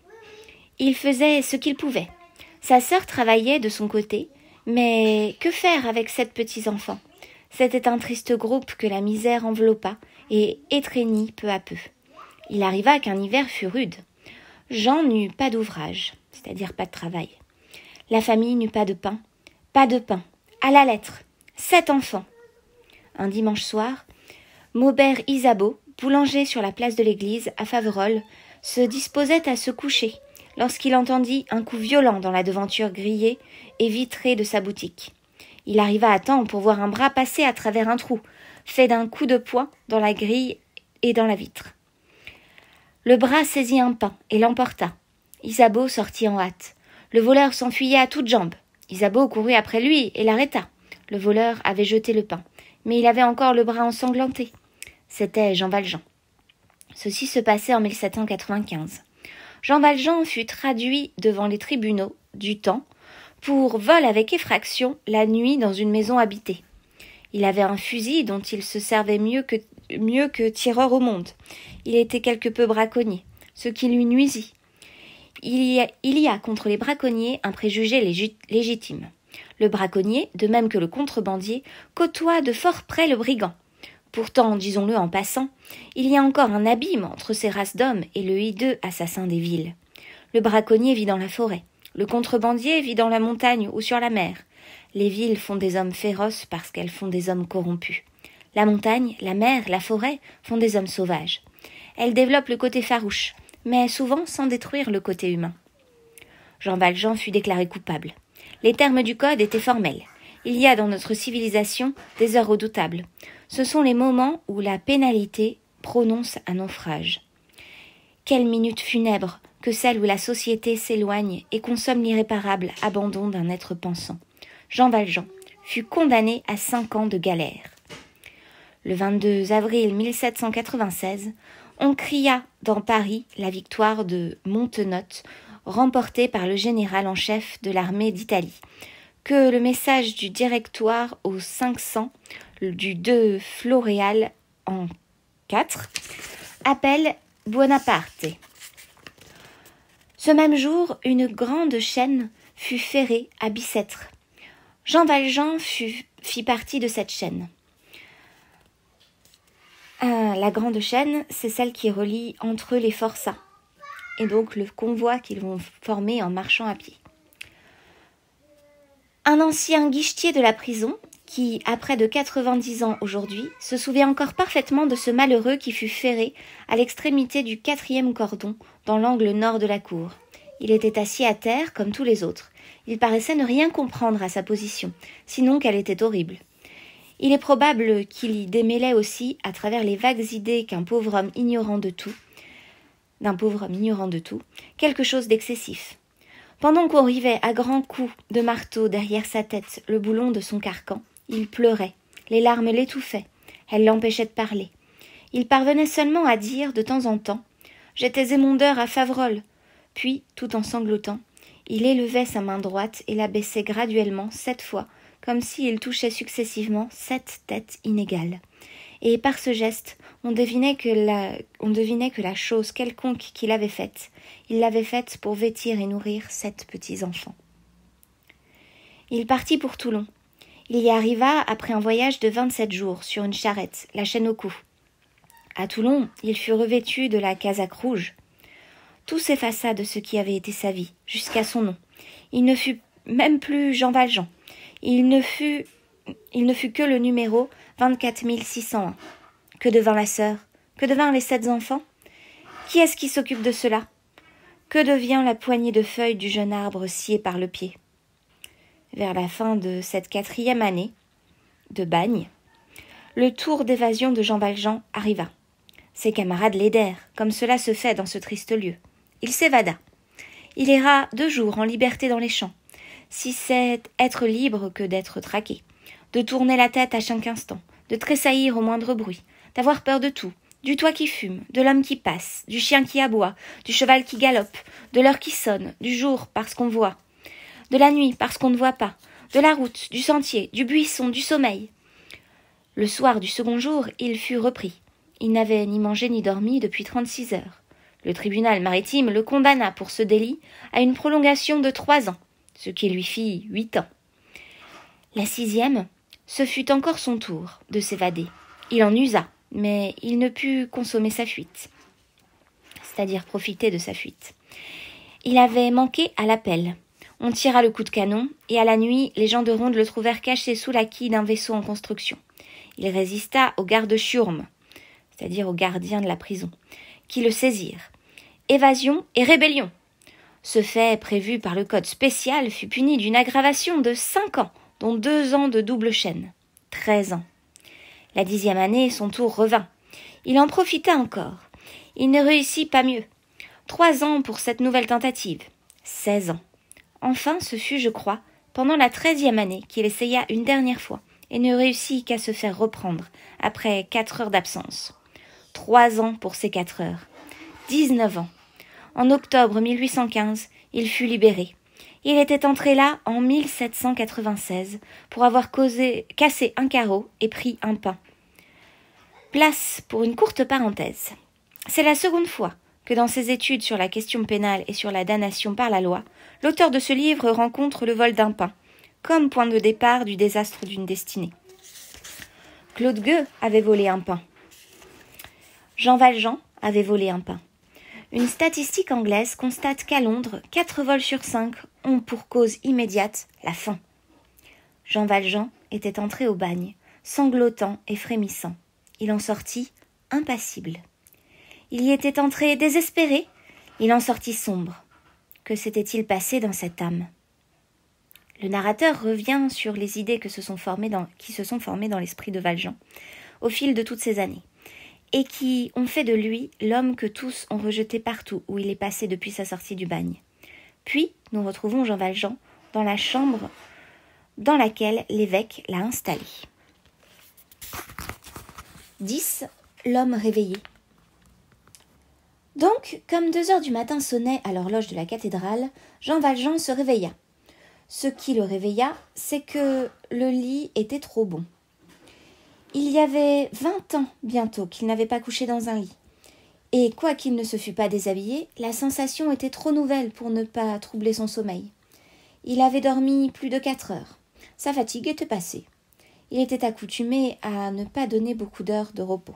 Il faisait ce qu'il pouvait. Sa sœur travaillait de son côté, mais que faire avec sept petits-enfants ? C'était un triste groupe que la misère enveloppa et étreignit peu à peu. Il arriva qu'un hiver fut rude. Jean n'eut pas d'ouvrage, c'est-à-dire pas de travail. La famille n'eut pas de pain, pas de pain, à la lettre, sept enfants. Un dimanche soir, Maubert Isabeau, boulanger sur la place de l'église, à Faverolles, se disposait à se coucher, lorsqu'il entendit un coup violent dans la devanture grillée et vitrée de sa boutique. Il arriva à temps pour voir un bras passer à travers un trou, fait d'un coup de poing dans la grille et dans la vitre. Le bras saisit un pain et l'emporta. Isabeau sortit en hâte. Le voleur s'enfuyait à toutes jambes. Isabeau courut après lui et l'arrêta. Le voleur avait jeté le pain, mais il avait encore le bras ensanglanté. C'était Jean Valjean. Ceci se passait en mille sept cent quatre-vingt-quinze. Jean Valjean fut traduit devant les tribunaux du temps pour vol avec effraction la nuit dans une maison habitée. Il avait un fusil dont il se servait mieux que mieux que tireur au monde. Il était quelque peu braconnier, ce qui lui nuisit. Il y a, il y a contre les braconniers un préjugé lég- légitime. Le braconnier, de même que le contrebandier, côtoie de fort près le brigand. Pourtant, disons-le en passant, il y a encore un abîme entre ces races d'hommes et le hideux assassin des villes. Le braconnier vit dans la forêt, le contrebandier vit dans la montagne ou sur la mer. Les villes font des hommes féroces parce qu'elles font des hommes corrompus. La montagne, la mer, la forêt font des hommes sauvages. Elles développent le côté farouche, mais souvent sans détruire le côté humain. Jean Valjean fut déclaré coupable. Les termes du code étaient formels. Il y a dans notre civilisation des heures redoutables. Ce sont les moments où la pénalité prononce un naufrage. Quelle minute funèbre que celle où la société s'éloigne et consomme l'irréparable abandon d'un être pensant. Jean Valjean fut condamné à cinq ans de galère. Le vingt-deux avril mille sept cent quatre-vingt-seize, on cria dans Paris la victoire de Montenotte, remportée par le général en chef de l'armée d'Italie, que le message du directoire aux cinq cents du deux Floréal en quatre appelle Buonaparte. Ce même jour, une grande chaîne fut ferrée à Bicêtre. Jean Valjean fut, fit partie de cette chaîne. Euh, la grande chaîne, c'est celle qui relie entre eux les forçats, et donc le convoi qu'ils vont former en marchant à pied. Un ancien guichetier de la prison, qui, à près de quatre-vingt-dix ans aujourd'hui, se souvient encore parfaitement de ce malheureux qui fut ferré à l'extrémité du quatrième cordon, dans l'angle nord de la cour. Il était assis à terre, comme tous les autres. Il paraissait ne rien comprendre à sa position, sinon qu'elle était horrible. Il est probable qu'il y démêlait aussi, à travers les vagues idées qu'un pauvre homme ignorant de tout, d'un pauvre homme ignorant de tout, quelque chose d'excessif. Pendant qu'on rivait à grands coups de marteau derrière sa tête le boulon de son carcan, il pleurait, les larmes l'étouffaient, elles l'empêchaient de parler. Il parvenait seulement à dire, de temps en temps, « J'étais émondeur à Faverolles », puis, tout en sanglotant, il élevait sa main droite et la baissait graduellement sept fois, comme s'il touchait successivement sept têtes inégales. Et par ce geste, on devinait que la, on devinait que la chose quelconque qu'il avait faite, il l'avait faite pour vêtir et nourrir sept petits enfants. Il partit pour Toulon. Il y arriva après un voyage de vingt-sept jours sur une charrette, la chaîne au cou. À Toulon, il fut revêtu de la casaque rouge. Tout s'effaça de ce qui avait été sa vie, jusqu'à son nom. Il ne fut même plus Jean Valjean. Il ne fut, il ne fut que le numéro vingt-quatre mille six cent un. Que devint la sœur? Que devinrent les sept enfants? Qui est-ce qui s'occupe de cela? Que devient la poignée de feuilles du jeune arbre scié par le pied? Vers la fin de cette quatrième année de bagne, le tour d'évasion de Jean Valjean arriva. Ses camarades l'aidèrent, comme cela se fait dans ce triste lieu. Il s'évada. Il erra deux jours en liberté dans les champs, si c'est être libre que d'être traqué, de tourner la tête à chaque instant, de tressaillir au moindre bruit, d'avoir peur de tout, du toit qui fume, de l'homme qui passe, du chien qui aboie, du cheval qui galope, de l'heure qui sonne, du jour parce qu'on voit, de la nuit parce qu'on ne voit pas, de la route, du sentier, du buisson, du sommeil. Le soir du second jour, il fut repris. Il n'avait ni mangé ni dormi depuis trente-six heures. Le tribunal maritime le condamna pour ce délit à une prolongation de trois ans, ce qui lui fit huit ans. La sixième, ce fut encore son tour de s'évader. Il en usa, mais il ne put consommer sa fuite, c'est-à-dire profiter de sa fuite. Il avait manqué à l'appel. On tira le coup de canon, et à la nuit, les gens de ronde le trouvèrent caché sous la quille d'un vaisseau en construction. Il résista aux gardes-chiourmes, c'est-à-dire aux gardiens de la prison, qui le saisirent. Évasion et rébellion. Ce fait, prévu par le code spécial, fut puni d'une aggravation de cinq ans, dont deux ans de double chaîne. Treize ans. La dixième année, son tour revint. Il en profita encore. Il ne réussit pas mieux. Trois ans pour cette nouvelle tentative. Seize ans. Enfin, ce fut, je crois, pendant la treizième année qu'il essaya une dernière fois et ne réussit qu'à se faire reprendre après quatre heures d'absence. Trois ans pour ces quatre heures. Dix-neuf ans. En octobre mille huit cent quinze, il fut libéré. Il était entré là en mille sept cent quatre-vingt-seize pour avoir causé, cassé un carreau et pris un pain. Place pour une courte parenthèse. C'est la seconde fois que dans ses études sur la question pénale et sur la damnation par la loi, l'auteur de ce livre rencontre le vol d'un pain, comme point de départ du désastre d'une destinée. Claude Gueux avait volé un pain. Jean Valjean avait volé un pain. Une statistique anglaise constate qu'à Londres, quatre vols sur cinq ont pour cause immédiate la faim. Jean Valjean était entré au bagne, sanglotant et frémissant. Il en sortit impassible. Il y était entré désespéré, il en sortit sombre. Que s'était-il passé dans cette âme ? Le narrateur revient sur les idées que se sont formées dans, qui se sont formées dans l'esprit de Valjean au fil de toutes ces années, et qui ont fait de lui l'homme que tous ont rejeté partout où il est passé depuis sa sortie du bagne. Puis, nous retrouvons Jean Valjean dans la chambre dans laquelle l'évêque l'a installé. dix. L'homme réveillé. Donc, comme deux heures du matin sonnaient à l'horloge de la cathédrale, Jean Valjean se réveilla. Ce qui le réveilla, c'est que le lit était trop bon. Il y avait vingt ans bientôt qu'il n'avait pas couché dans un lit. Et quoiqu'il ne se fût pas déshabillé, la sensation était trop nouvelle pour ne pas troubler son sommeil. Il avait dormi plus de quatre heures. Sa fatigue était passée. Il était accoutumé à ne pas donner beaucoup d'heures de repos.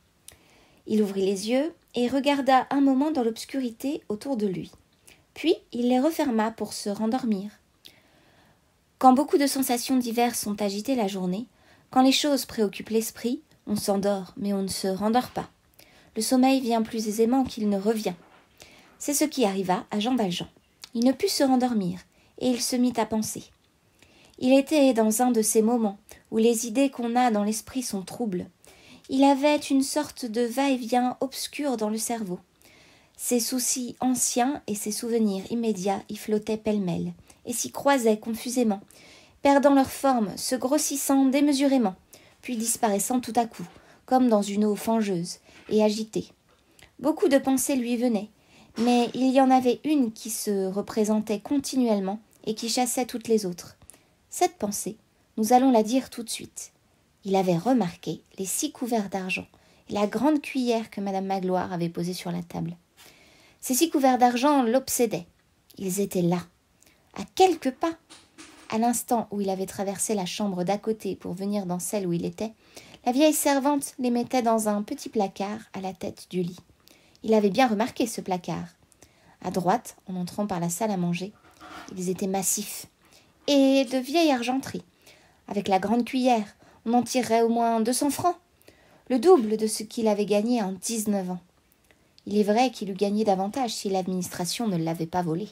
Il ouvrit les yeux et regarda un moment dans l'obscurité autour de lui. Puis il les referma pour se rendormir. Quand beaucoup de sensations diverses sont agitées la journée, quand les choses préoccupent l'esprit, on s'endort, mais on ne se rendort pas. Le sommeil vient plus aisément qu'il ne revient. C'est ce qui arriva à Jean Valjean. Il ne put se rendormir, et il se mit à penser. Il était dans un de ces moments où les idées qu'on a dans l'esprit sont troubles. Il avait une sorte de va-et-vient obscur dans le cerveau. Ses soucis anciens et ses souvenirs immédiats y flottaient pêle-mêle, et s'y croisaient confusément, perdant leur forme, se grossissant démesurément, puis disparaissant tout à coup, comme dans une eau fangeuse et agitée. Beaucoup de pensées lui venaient, mais il y en avait une qui se représentait continuellement et qui chassait toutes les autres. Cette pensée, nous allons la dire tout de suite. Il avait remarqué les six couverts d'argent et la grande cuillère que madame Magloire avait posée sur la table. Ces six couverts d'argent l'obsédaient. Ils étaient là, à quelques pas. À l'instant où il avait traversé la chambre d'à côté pour venir dans celle où il était, la vieille servante les mettait dans un petit placard à la tête du lit. Il avait bien remarqué ce placard. À droite, en entrant par la salle à manger, ils étaient massifs et de vieille argenterie. Avec la grande cuillère, on en tirerait au moins deux cents francs, le double de ce qu'il avait gagné en dix-neuf ans. Il est vrai qu'il eût gagné davantage si l'administration ne l'avait pas volé.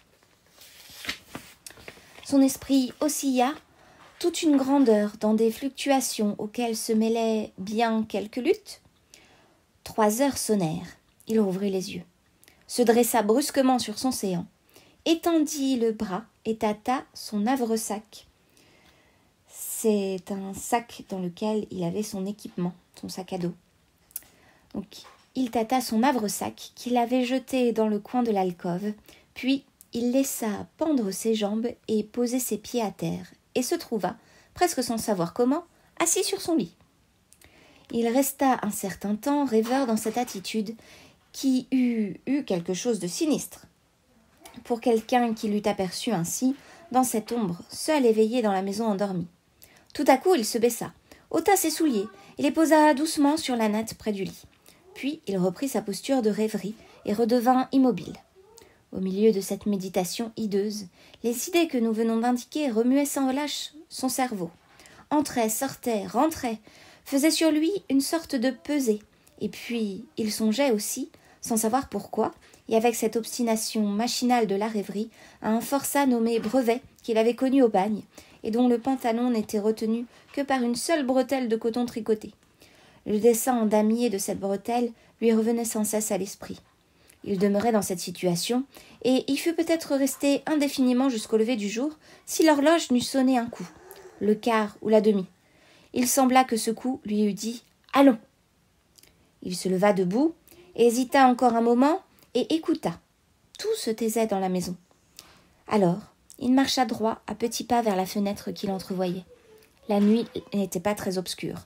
Son esprit oscilla toute une grande heure dans des fluctuations auxquelles se mêlaient bien quelques luttes. Trois heures sonnèrent. Il rouvrit les yeux, se dressa brusquement sur son séant, étendit le bras et tâta son havresac. C'est un sac dans lequel il avait son équipement, son sac à dos. Donc, il tâta son havresac qu'il avait jeté dans le coin de l'alcôve, puis il laissa pendre ses jambes et poser ses pieds à terre, et se trouva, presque sans savoir comment, assis sur son lit. Il resta un certain temps rêveur dans cette attitude qui eût eu quelque chose de sinistre. Pour quelqu'un qui l'eût aperçu ainsi, dans cette ombre, seul éveillé dans la maison endormie. Tout à coup, il se baissa, ôta ses souliers et les posa doucement sur la natte près du lit. Puis il reprit sa posture de rêverie et redevint immobile. Au milieu de cette méditation hideuse, les idées que nous venons d'indiquer remuaient sans relâche son cerveau. Entraient, sortaient, rentraient, faisaient sur lui une sorte de pesée. Et puis, il songeait aussi, sans savoir pourquoi, et avec cette obstination machinale de la rêverie, à un forçat nommé Brevet qu'il avait connu au bagne, et dont le pantalon n'était retenu que par une seule bretelle de coton tricoté. Le dessin en damier de cette bretelle lui revenait sans cesse à l'esprit. Il demeurait dans cette situation, et y fût peut-être resté indéfiniment jusqu'au lever du jour, si l'horloge n'eût sonné un coup, le quart ou la demi. Il sembla que ce coup lui eût dit « Allons !» Il se leva debout, hésita encore un moment, et écouta. Tout se taisait dans la maison. Alors, il marcha droit à petits pas vers la fenêtre qu'il entrevoyait. La nuit n'était pas très obscure.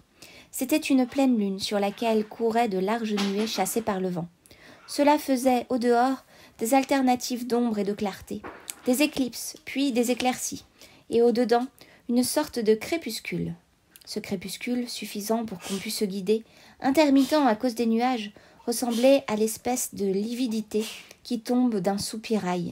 C'était une pleine lune sur laquelle couraient de larges nuées chassées par le vent. Cela faisait, au dehors, des alternatives d'ombre et de clarté, des éclipses, puis des éclaircies, et au-dedans, une sorte de crépuscule. Ce crépuscule, suffisant pour qu'on puisse se guider, intermittent à cause des nuages, ressemblait à l'espèce de lividité qui tombe d'un soupirail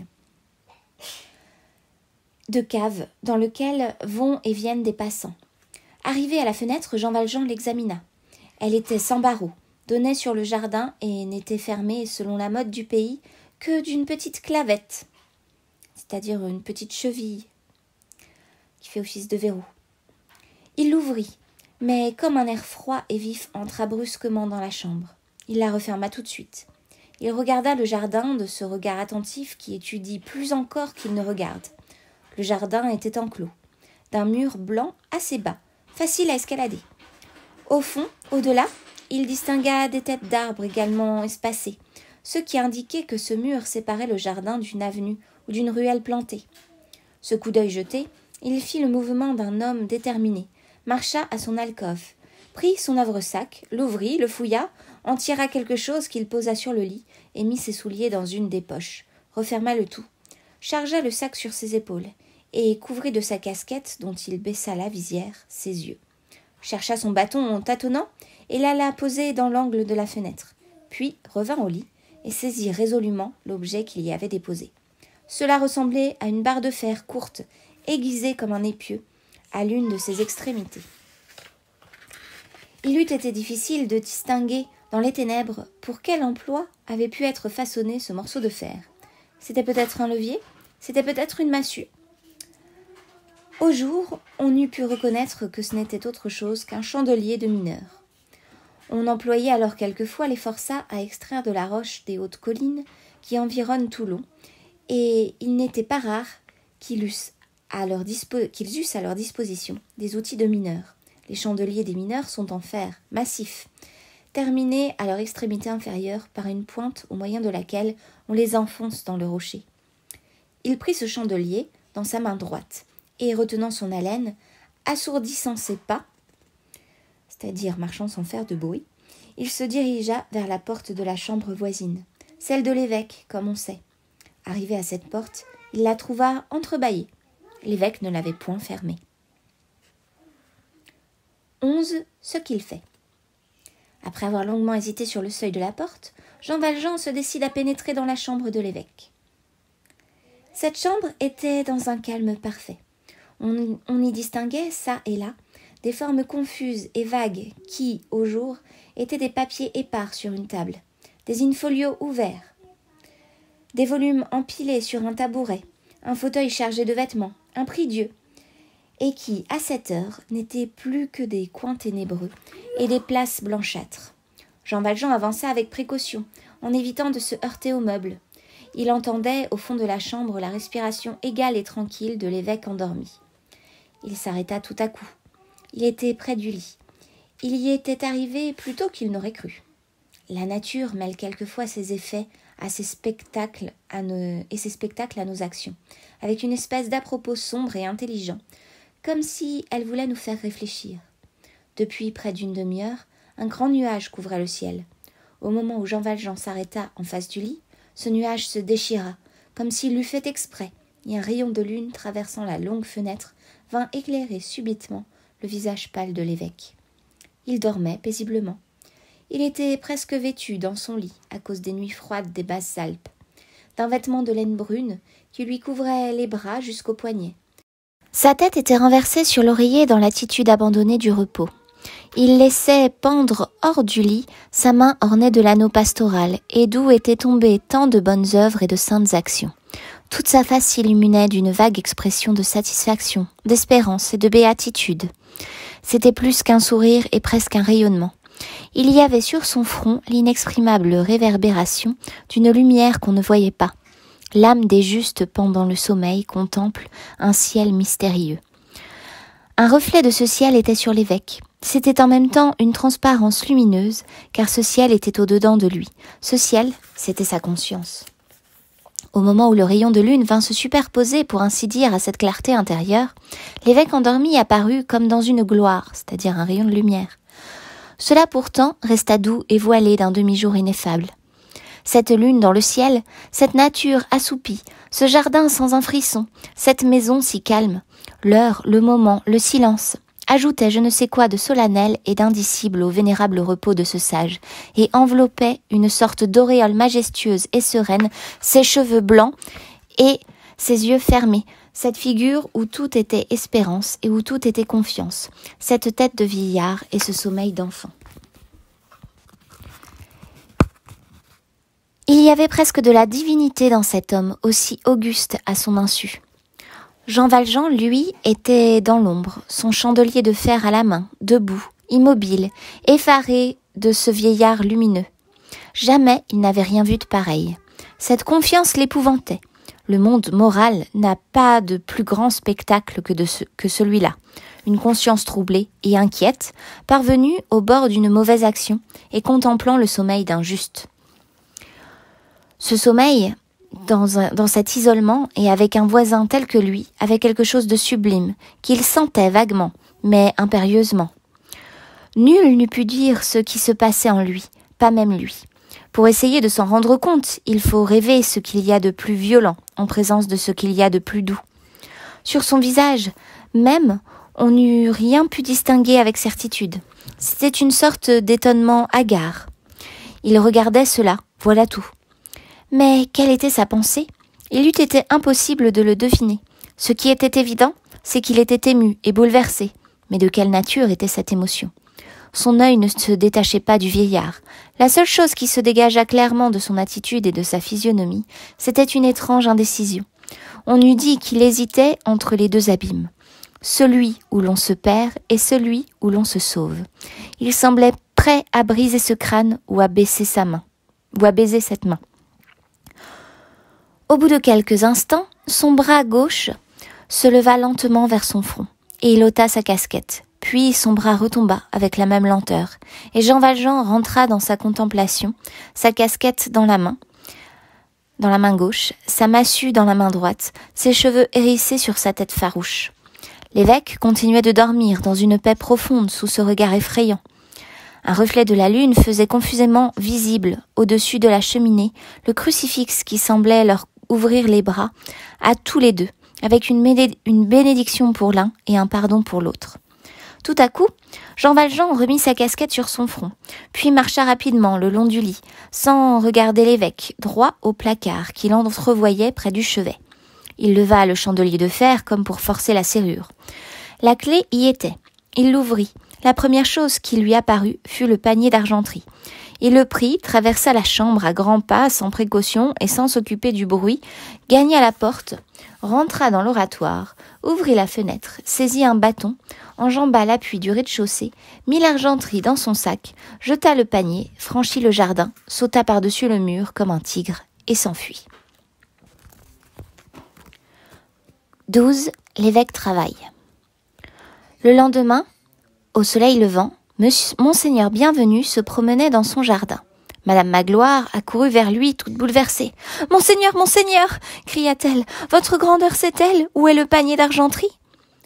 de cave dans lequel vont et viennent des passants. Arrivé à la fenêtre, Jean Valjean l'examina. Elle était sans barreaux, donnait sur le jardin et n'était fermée, selon la mode du pays, que d'une petite clavette, c'est-à-dire une petite cheville qui fait office de verrou. Il l'ouvrit, mais comme un air froid et vif entra brusquement dans la chambre. Il la referma tout de suite. Il regarda le jardin de ce regard attentif qui étudie plus encore qu'il ne regarde. Le jardin était enclos, d'un mur blanc assez bas, facile à escalader. Au fond, au-delà, il distingua des têtes d'arbres également espacées, ce qui indiquait que ce mur séparait le jardin d'une avenue ou d'une ruelle plantée. Ce coup d'œil jeté, il fit le mouvement d'un homme déterminé, marcha à son alcôve, prit son havresac, l'ouvrit, le fouilla, en tira quelque chose qu'il posa sur le lit et mit ses souliers dans une des poches, referma le tout, chargea le sac sur ses épaules et couvrit de sa casquette, dont il baissa la visière, ses yeux. Chercha son bâton en tâtonnant et l'alla poser dans l'angle de la fenêtre, puis revint au lit et saisit résolument l'objet qu'il y avait déposé. Cela ressemblait à une barre de fer courte, aiguisée comme un épieu, à l'une de ses extrémités. Il eût été difficile de distinguer dans les ténèbres pour quel emploi avait pu être façonné ce morceau de fer. C'était peut-être un levier, c'était peut-être une massue. Au jour, on eût pu reconnaître que ce n'était autre chose qu'un chandelier de mineur. On employait alors quelquefois les forçats à extraire de la roche des hautes collines qui environnent Toulon, et il n'était pas rare qu'ils eussent à leur, dispo- qu'ils eussent à leur disposition des outils de mineurs. Les chandeliers des mineurs sont en fer, massif, terminés à leur extrémité inférieure par une pointe au moyen de laquelle on les enfonce dans le rocher. Il prit ce chandelier dans sa main droite, et retenant son haleine, assourdissant ses pas, c'est-à-dire marchant sans faire de bruit, il se dirigea vers la porte de la chambre voisine, celle de l'évêque, comme on sait. Arrivé à cette porte, il la trouva entrebâillée. L'évêque ne l'avait point fermée. Onze, ce qu'il fait. Après avoir longuement hésité sur le seuil de la porte, Jean Valjean se décide à pénétrer dans la chambre de l'évêque. Cette chambre était dans un calme parfait. On, on y distinguait, çà et là, des formes confuses et vagues qui, au jour, étaient des papiers épars sur une table, des in-folios ouverts, des volumes empilés sur un tabouret, un fauteuil chargé de vêtements, un prie-dieu, et qui, à cette heure, n'étaient plus que des coins ténébreux et des places blanchâtres. Jean Valjean avança avec précaution, en évitant de se heurter aux meubles. Il entendait, au fond de la chambre, la respiration égale et tranquille de l'évêque endormi. Il s'arrêta tout à coup. Il était près du lit. Il y était arrivé plus tôt qu'il n'aurait cru. La nature mêle quelquefois ses effets à ses spectacles à nos, et ses spectacles à nos actions, avec une espèce d'à-propos sombre et intelligent, comme si elle voulait nous faire réfléchir. Depuis près d'une demi-heure, un grand nuage couvrait le ciel. Au moment où Jean Valjean s'arrêta en face du lit, ce nuage se déchira, comme s'il l'eût fait exprès, et un rayon de lune traversant la longue fenêtre vint éclairer subitement le visage pâle de l'évêque. Il dormait paisiblement. Il était presque vêtu dans son lit, à cause des nuits froides des basses Alpes, d'un vêtement de laine brune qui lui couvrait les bras jusqu'aux poignets. Sa tête était renversée sur l'oreiller dans l'attitude abandonnée du repos. Il laissait pendre hors du lit sa main ornée de l'anneau pastoral et d'où étaient tombées tant de bonnes œuvres et de saintes actions. Toute sa face s'illuminait d'une vague expression de satisfaction, d'espérance et de béatitude. C'était plus qu'un sourire et presque un rayonnement. Il y avait sur son front l'inexprimable réverbération d'une lumière qu'on ne voyait pas. L'âme des justes pendant le sommeil contemple un ciel mystérieux. Un reflet de ce ciel était sur l'évêque. C'était en même temps une transparence lumineuse, car ce ciel était au-dedans de lui. Ce ciel, c'était sa conscience. Au moment où le rayon de lune vint se superposer, pour ainsi dire, à cette clarté intérieure, l'évêque endormi apparut comme dans une gloire, c'est-à-dire un rayon de lumière. Cela pourtant resta doux et voilé d'un demi-jour ineffable. Cette lune dans le ciel, cette nature assoupie, ce jardin sans un frisson, cette maison si calme, l'heure, le moment, le silence, ajoutaient je ne sais quoi de solennel et d'indicible au vénérable repos de ce sage, et enveloppaient une sorte d'auréole majestueuse et sereine ses cheveux blancs et ses yeux fermés, cette figure où tout était espérance et où tout était confiance, cette tête de vieillard et ce sommeil d'enfant. Il y avait presque de la divinité dans cet homme, aussi auguste à son insu. Jean Valjean, lui, était dans l'ombre, son chandelier de fer à la main, debout, immobile, effaré de ce vieillard lumineux. Jamais il n'avait rien vu de pareil. Cette confiance l'épouvantait. Le monde moral n'a pas de plus grand spectacle que, de ce, que celui-là. Une conscience troublée et inquiète, parvenue au bord d'une mauvaise action et contemplant le sommeil d'un juste. Ce sommeil, dans, un, dans cet isolement et avec un voisin tel que lui, avait quelque chose de sublime, qu'il sentait vaguement, mais impérieusement. Nul n'eût pu dire ce qui se passait en lui, pas même lui. Pour essayer de s'en rendre compte, il faut rêver ce qu'il y a de plus violent en présence de ce qu'il y a de plus doux. Sur son visage, même, on n'eût rien pu distinguer avec certitude. C'était une sorte d'étonnement hagard. Il regardait cela, voilà tout. Mais quelle était sa pensée ? Il eût été impossible de le deviner. Ce qui était évident, c'est qu'il était ému et bouleversé. Mais de quelle nature était cette émotion ? Son œil ne se détachait pas du vieillard. La seule chose qui se dégagea clairement de son attitude et de sa physionomie, c'était une étrange indécision. On eût dit qu'il hésitait entre les deux abîmes, celui où l'on se perd et celui où l'on se sauve. Il semblait prêt à briser ce crâne ou à baisser sa main, ou à baiser cette main. Au bout de quelques instants, son bras gauche se leva lentement vers son front, et il ôta sa casquette. Puis son bras retomba avec la même lenteur, et Jean Valjean rentra dans sa contemplation, sa casquette dans la main, dans la main gauche, sa massue dans la main droite, ses cheveux hérissés sur sa tête farouche. L'évêque continuait de dormir dans une paix profonde sous ce regard effrayant. Un reflet de la lune faisait confusément visible, au-dessus de la cheminée, le crucifix qui semblait leur ouvrir les bras à tous les deux, avec une, méné- une bénédiction pour l'un et un pardon pour l'autre. Tout à coup, Jean Valjean remit sa casquette sur son front, puis marcha rapidement le long du lit, sans regarder l'évêque, droit au placard qu'il entrevoyait près du chevet. Il leva le chandelier de fer comme pour forcer la serrure. La clé y était. Il l'ouvrit. La première chose qui lui apparut fut le panier d'argenterie. Il le prit, traversa la chambre à grands pas, sans précaution et sans s'occuper du bruit, gagna la porte, rentra dans l'oratoire, ouvrit la fenêtre, saisit un bâton, enjamba l'appui du rez-de-chaussée, mit l'argenterie dans son sac, jeta le panier, franchit le jardin, sauta par-dessus le mur comme un tigre et s'enfuit. douze. L'évêque travaille. Le lendemain, au soleil levant, Monseigneur Bienvenu se promenait dans son jardin. Madame Magloire accourut vers lui toute bouleversée. « Monseigneur, Monseigneur !» cria-t-elle. « Votre grandeur sait-elle où est le panier d'argenterie ?»« Oui, »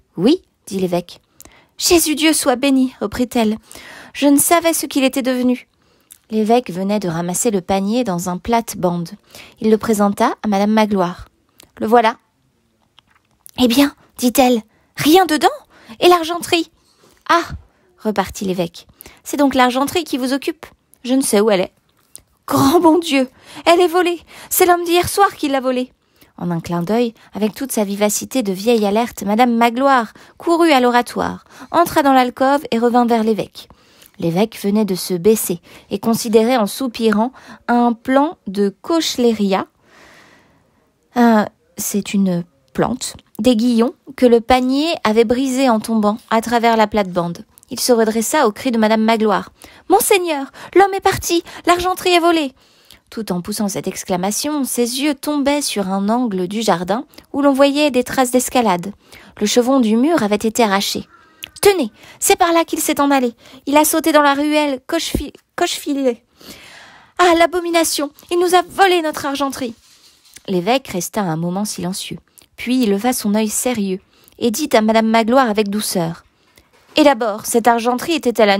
dit l'évêque. « Jésus Dieu soit béni !» reprit-elle. « Je ne savais ce qu'il était devenu. » L'évêque venait de ramasser le panier dans un plate-bande. Il le présenta à Madame Magloire. « Le voilà. »« Eh bien, dit-elle, rien dedans ? Et l'argenterie ? » « Ah !» repartit l'évêque. « C'est donc l'argenterie qui vous occupe ? Je ne sais où elle est. »« Grand bon Dieu ! Elle est volée ! C'est l'homme d'hier soir qui l'a volée !» En un clin d'œil, avec toute sa vivacité de vieille alerte, Madame Magloire courut à l'oratoire, entra dans l'alcôve et revint vers l'évêque. L'évêque venait de se baisser et considérait en soupirant un plant de cochléria. Un, c'est une plante, d'aiguillon que le panier avait brisé en tombant à travers la plate-bande. Il se redressa au cri de Madame Magloire. « Monseigneur, l'homme est parti, l'argenterie est volée !» Tout en poussant cette exclamation, ses yeux tombaient sur un angle du jardin où l'on voyait des traces d'escalade. Le chevron du mur avait été arraché. « Tenez, c'est par là qu'il s'est en allé. Il a sauté dans la ruelle Cochefilet. Ah, l'abomination! Il nous a volé notre argenterie !» L'évêque resta un moment silencieux. Puis il leva son œil sérieux et dit à Madame Magloire avec douceur. « Et d'abord, cette argenterie était-elle à nous ?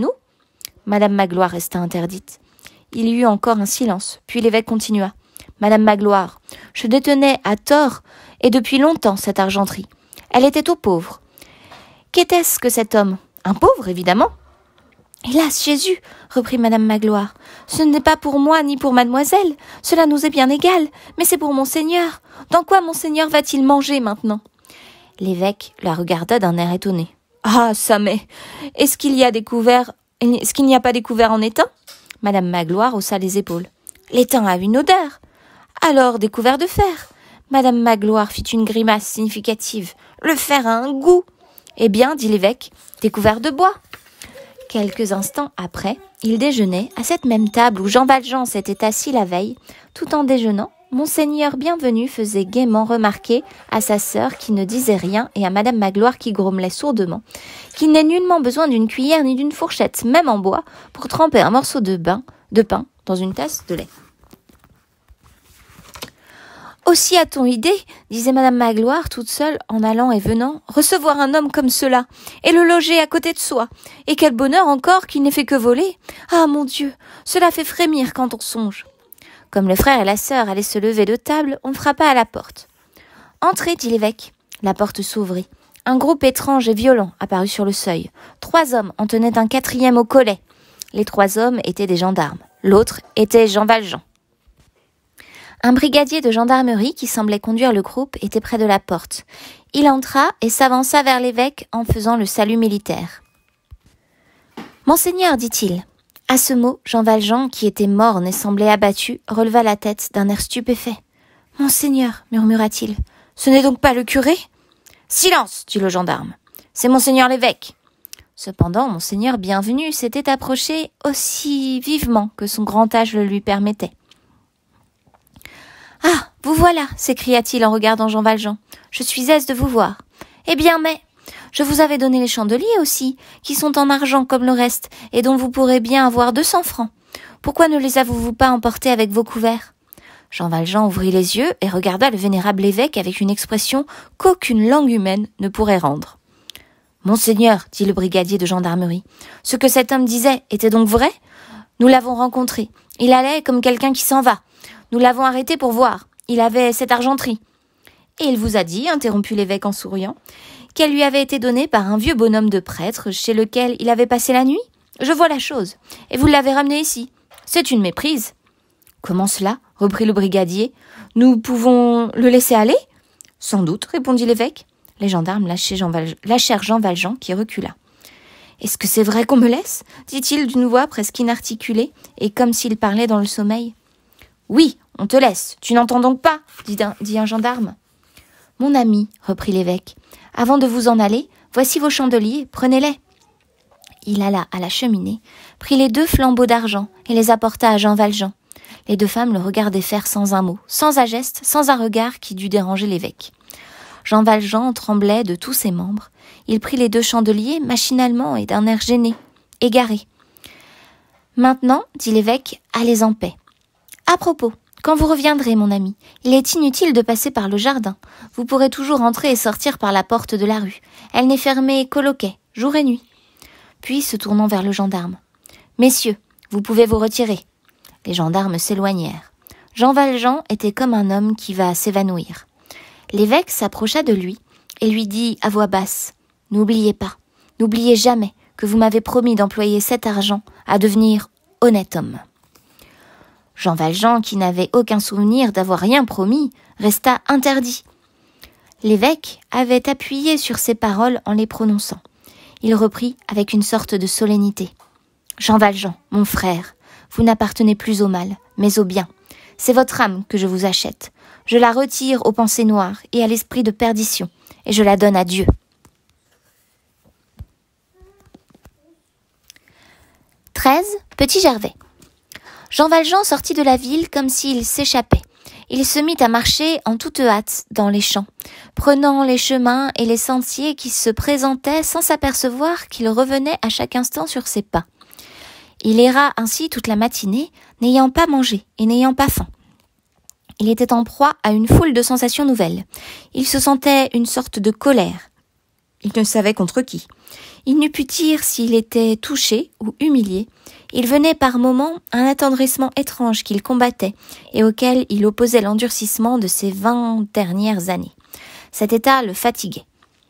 Madame Magloire resta interdite. Il y eut encore un silence, puis l'évêque continua. Madame Magloire, je détenais à tort et depuis longtemps cette argenterie. Elle était aux pauvres. Qu'était-ce que cet homme? Un pauvre, évidemment. Hélas, Jésus, reprit Madame Magloire, ce n'est pas pour moi ni pour mademoiselle, cela nous est bien égal, mais c'est pour Monseigneur. Dans quoi Monseigneur va-t-il manger maintenant? L'évêque la regarda d'un air étonné. Ah, ça mais, est-ce qu'il y a des couverts, est-ce qu'il n'y a pas des couverts en étain? Madame Magloire haussa les épaules. L'étain a une odeur. Alors des couverts de fer. Madame Magloire fit une grimace significative. Le fer a un goût. Eh bien, dit l'évêque, des couverts de bois. Quelques instants après, il déjeunait à cette même table où Jean Valjean s'était assis la veille. Tout en déjeunant, Monseigneur Bienvenu faisait gaiement remarquer à sa sœur qui ne disait rien et à Madame Magloire qui grommelait sourdement qu'il n'est nullement besoin d'une cuillère ni d'une fourchette, même en bois, pour tremper un morceau de, bain, de pain dans une tasse de lait. Aussi a-t-on idée, disait Madame Magloire toute seule en allant et venant, recevoir un homme comme cela, et le loger à côté de soi. Et quel bonheur encore qu'il n'ait fait que voler. Ah, mon Dieu, cela fait frémir quand on songe. Comme le frère et la sœur allaient se lever de table, on frappa à la porte. Entrez, dit l'évêque. La porte s'ouvrit. Un groupe étrange et violent apparut sur le seuil. Trois hommes en tenaient un quatrième au collet. Les trois hommes étaient des gendarmes. L'autre était Jean Valjean. Un brigadier de gendarmerie qui semblait conduire le groupe était près de la porte. Il entra et s'avança vers l'évêque en faisant le salut militaire. « Monseigneur, dit-il. » À ce mot, Jean Valjean, qui était morne et semblait abattu, releva la tête d'un air stupéfait. « Monseigneur, murmura-t-il, ce n'est donc pas le curé ?»« Silence, dit le gendarme. C'est Monseigneur l'évêque. » Cependant, Monseigneur Bienvenu s'était approché aussi vivement que son grand âge le lui permettait. « Ah, vous voilà, s'écria-t-il en regardant Jean Valjean. Je suis aise de vous voir. Eh bien, mais je vous avais donné les chandeliers aussi, qui sont en argent comme le reste, et dont vous pourrez bien avoir deux cents francs. Pourquoi ne les avez-vous pas emportés avec vos couverts? » Jean Valjean ouvrit les yeux et regarda le vénérable évêque avec une expression qu'aucune langue humaine ne pourrait rendre. « Monseigneur, dit le brigadier de gendarmerie, ce que cet homme disait était donc vrai? Nous l'avons rencontré. Il allait comme quelqu'un qui s'en va. Nous l'avons arrêté pour voir. Il avait cette argenterie. » « Et il vous a dit, interrompit l'évêque en souriant, qu'elle lui avait été donnée par un vieux bonhomme de prêtre chez lequel il avait passé la nuit? Je vois la chose. Et vous l'avez ramené ici. C'est une méprise. »« Comment cela ?» reprit le brigadier. « Nous pouvons le laisser aller ?»« Sans doute, répondit l'évêque. » Les gendarmes lâchèrent Jean, Val... lâchèrent Jean Valjean qui recula. « Est-ce que c'est vrai qu'on me laisse ?» dit-il d'une voix presque inarticulée et comme s'il parlait dans le sommeil. « Oui, on te laisse. Tu n'entends donc pas ?» dit un, dit un gendarme. « Mon ami, reprit l'évêque, avant de vous en aller, voici vos chandeliers, prenez-les. » Il alla à la cheminée, prit les deux flambeaux d'argent et les apporta à Jean Valjean. Les deux femmes le regardaient faire sans un mot, sans un geste, sans un regard qui dût déranger l'évêque. Jean Valjean tremblait de tous ses membres. Il prit les deux chandeliers machinalement et d'un air gêné, égaré. « Maintenant, dit l'évêque, allez en paix. À propos, quand vous reviendrez, mon ami, il est inutile de passer par le jardin. Vous pourrez toujours entrer et sortir par la porte de la rue. Elle n'est fermée qu'au loquet, jour et nuit. » Puis, se tournant vers le gendarme. « Messieurs, vous pouvez vous retirer. » Les gendarmes s'éloignèrent. Jean Valjean était comme un homme qui va s'évanouir. L'évêque s'approcha de lui et lui dit à voix basse « N'oubliez pas, n'oubliez jamais que vous m'avez promis d'employer cet argent à devenir honnête homme. » Jean Valjean, qui n'avait aucun souvenir d'avoir rien promis, resta interdit. L'évêque avait appuyé sur ces paroles en les prononçant. Il reprit avec une sorte de solennité. « Jean Valjean, mon frère, vous n'appartenez plus au mal, mais au bien. C'est votre âme que je vous achète. Je la retire aux pensées noires et à l'esprit de perdition, et je la donne à Dieu. » treize. Petit Gervais. Jean Valjean sortit de la ville comme s'il s'échappait. Il se mit à marcher en toute hâte dans les champs, prenant les chemins et les sentiers qui se présentaient sans s'apercevoir qu'il revenait à chaque instant sur ses pas. Il erra ainsi toute la matinée, n'ayant pas mangé et n'ayant pas faim. Il était en proie à une foule de sensations nouvelles. Il se sentait une sorte de colère. Il ne savait contre qui. Il n'eût pu dire s'il était touché ou humilié. Il venait par moments un attendrissement étrange qu'il combattait et auquel il opposait l'endurcissement de ses vingt dernières années. Cet état le fatiguait.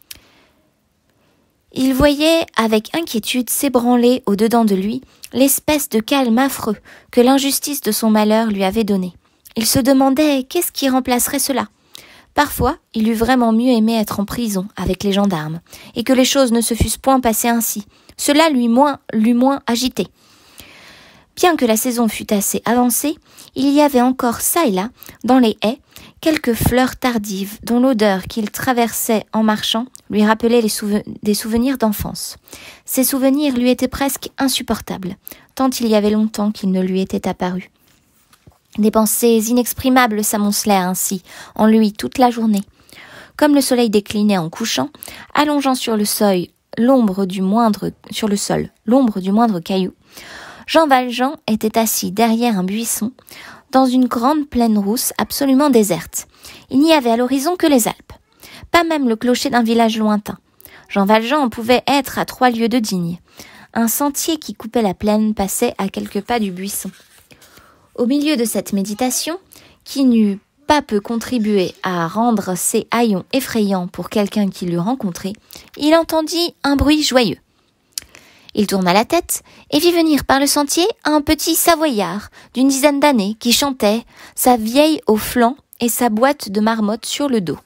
Il voyait avec inquiétude s'ébranler au-dedans de lui l'espèce de calme affreux que l'injustice de son malheur lui avait donné. Il se demandait qu'est-ce qui remplacerait cela. Parfois, il eût vraiment mieux aimé être en prison avec les gendarmes, et que les choses ne se fussent point passées ainsi. Cela l'eût moins, l'eût moins agité. Bien que la saison fût assez avancée, il y avait encore çà et là, dans les haies, quelques fleurs tardives dont l'odeur qu'il traversait en marchant lui rappelait les souve- des souvenirs d'enfance. Ces souvenirs lui étaient presque insupportables, tant il y avait longtemps qu'ils ne lui étaient apparus. Des pensées inexprimables s'amoncelèrent ainsi en lui toute la journée. Comme le soleil déclinait en couchant, allongeant sur le seuil l'ombre du moindre sur le sol, l'ombre du moindre caillou, Jean Valjean était assis derrière un buisson, dans une grande plaine rousse absolument déserte. Il n'y avait à l'horizon que les Alpes, pas même le clocher d'un village lointain. Jean Valjean pouvait être à trois lieues de Digne. Un sentier qui coupait la plaine passait à quelques pas du buisson. Au milieu de cette méditation, qui n'eût pas peu contribué à rendre ses haillons effrayants pour quelqu'un qui l'eût rencontré, il entendit un bruit joyeux. Il tourna la tête et vit venir par le sentier un petit Savoyard d'une dizaine d'années qui chantait, sa vieille au flanc et sa boîte de marmotte sur le dos.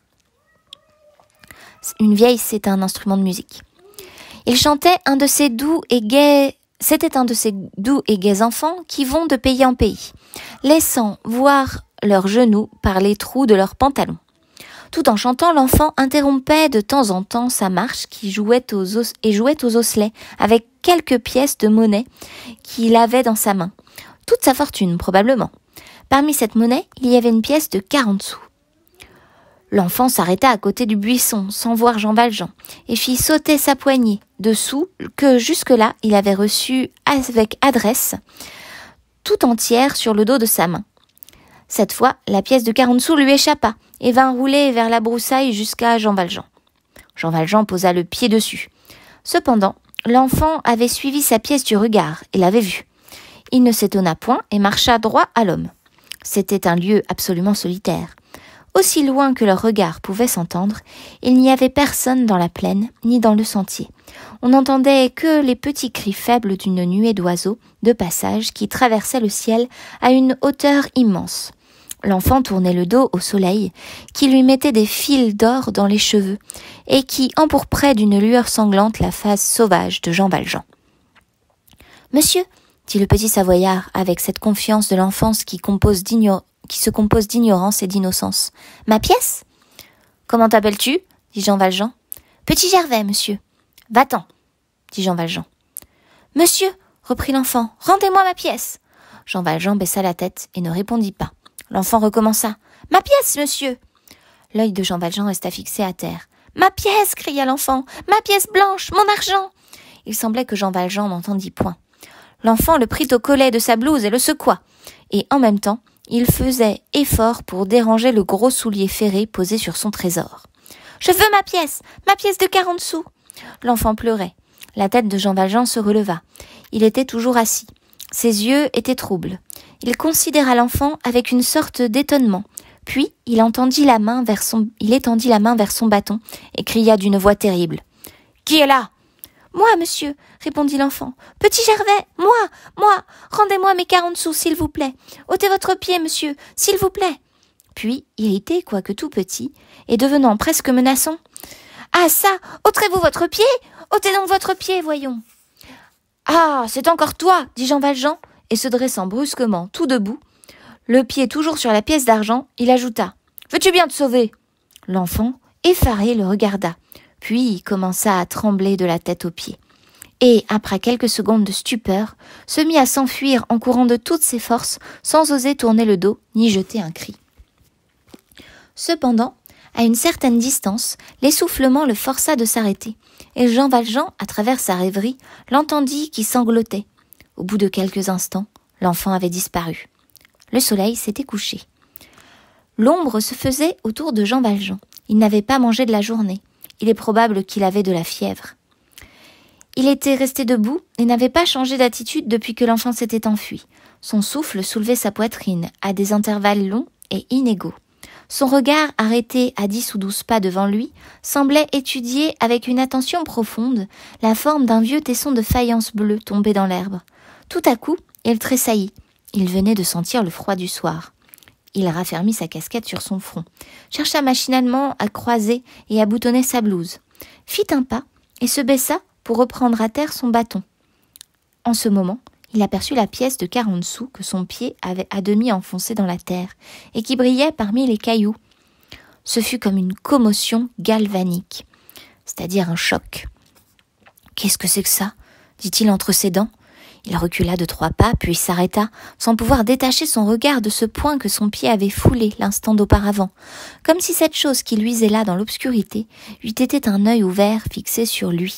Une vieille, c'est un instrument de musique. Il chantait un de ces doux et gais, c'était un de ces doux et gais enfants qui vont de pays en pays, laissant voir leurs genoux par les trous de leurs pantalons. Tout en chantant, l'enfant interrompait de temps en temps sa marche qui jouait aux os et jouait aux osselets avec quelques pièces de monnaie qu'il avait dans sa main. Toute sa fortune, probablement. Parmi cette monnaie, il y avait une pièce de quarante sous. L'enfant s'arrêta à côté du buisson, sans voir Jean Valjean, et fit sauter sa poignée de sous que jusque-là il avait reçue avec adresse, tout entière sur le dos de sa main. Cette fois, la pièce de quarante sous lui échappa et vint rouler vers la broussaille jusqu'à Jean Valjean. Jean Valjean posa le pied dessus. Cependant, l'enfant avait suivi sa pièce du regard et l'avait vue. Il ne s'étonna point et marcha droit à l'homme. C'était un lieu absolument solitaire. Aussi loin que leur regard pouvait s'entendre, il n'y avait personne dans la plaine ni dans le sentier. On n'entendait que les petits cris faibles d'une nuée d'oiseaux de passage qui traversaient le ciel à une hauteur immense. L'enfant tournait le dos au soleil, qui lui mettait des fils d'or dans les cheveux et qui empourprait d'une lueur sanglante la face sauvage de Jean Valjean. « Monsieur, » dit le petit Savoyard avec cette confiance de l'enfance qui, compose d'ignor- qui se compose d'ignorance et d'innocence. « Ma pièce ?»« Comment t'appelles-tu » dit Jean Valjean. « Petit Gervais, monsieur. »« Va-t'en » dit Jean Valjean. « Monsieur, » reprit l'enfant, « rendez-moi ma pièce. » Jean Valjean baissa la tête et ne répondit pas. L'enfant recommença. « Ma pièce, monsieur !» L'œil de Jean Valjean resta fixé à terre. « Ma pièce !» cria l'enfant. « Ma pièce blanche, mon argent !» Il semblait que Jean Valjean n'entendit point. L'enfant le prit au collet de sa blouse et le secoua. Et en même temps, il faisait effort pour déranger le gros soulier ferré posé sur son trésor. « Je veux ma pièce, ma pièce de quarante sous !» L'enfant pleurait. La tête de Jean Valjean se releva. Il était toujours assis. Ses yeux étaient troubles. Il considéra l'enfant avec une sorte d'étonnement. Puis, il entendit la main vers son, il étendit la main vers son bâton et cria d'une voix terrible. « Qui est là ?»« Moi, monsieur, » répondit l'enfant. « Petit Gervais, moi, moi, rendez-moi mes quarante sous, s'il vous plaît. Ôtez votre pied, monsieur, s'il vous plaît. » Puis, irrité, quoique tout petit, et devenant presque menaçant. « Ah ça, ôterez-vous votre pied ? Ôtez donc votre pied, voyons. »« Ah, c'est encore toi, dit Jean Valjean, et se dressant brusquement, tout debout, le pied toujours sur la pièce d'argent, il ajouta « Veux-tu bien te sauver ?» L'enfant, effaré, le regarda, puis commença à trembler de la tête aux pieds. Et, après quelques secondes de stupeur, se mit à s'enfuir en courant de toutes ses forces, sans oser tourner le dos, ni jeter un cri. Cependant, à une certaine distance, l'essoufflement le força de s'arrêter, et Jean Valjean, à travers sa rêverie, l'entendit qui sanglotait. Au bout de quelques instants, l'enfant avait disparu. Le soleil s'était couché. L'ombre se faisait autour de Jean Valjean. Il n'avait pas mangé de la journée. Il est probable qu'il avait de la fièvre. Il était resté debout et n'avait pas changé d'attitude depuis que l'enfant s'était enfui. Son souffle soulevait sa poitrine à des intervalles longs et inégaux. Son regard, arrêté à dix ou douze pas devant lui, semblait étudier avec une attention profonde la forme d'un vieux tesson de faïence bleue tombé dans l'herbe. Tout à coup, il tressaillit. Il venait de sentir le froid du soir. Il raffermit sa casquette sur son front, chercha machinalement à croiser et à boutonner sa blouse, fit un pas et se baissa pour reprendre à terre son bâton. En ce moment, il aperçut la pièce de quarante sous que son pied avait à demi enfoncée dans la terre et qui brillait parmi les cailloux. Ce fut comme une commotion galvanique, c'est-à-dire un choc. « Qu'est-ce que c'est que ça ?» dit-il entre ses dents. Il recula de trois pas, puis s'arrêta, sans pouvoir détacher son regard de ce point que son pied avait foulé l'instant d'auparavant, comme si cette chose qui luisait là dans l'obscurité eût été un œil ouvert fixé sur lui.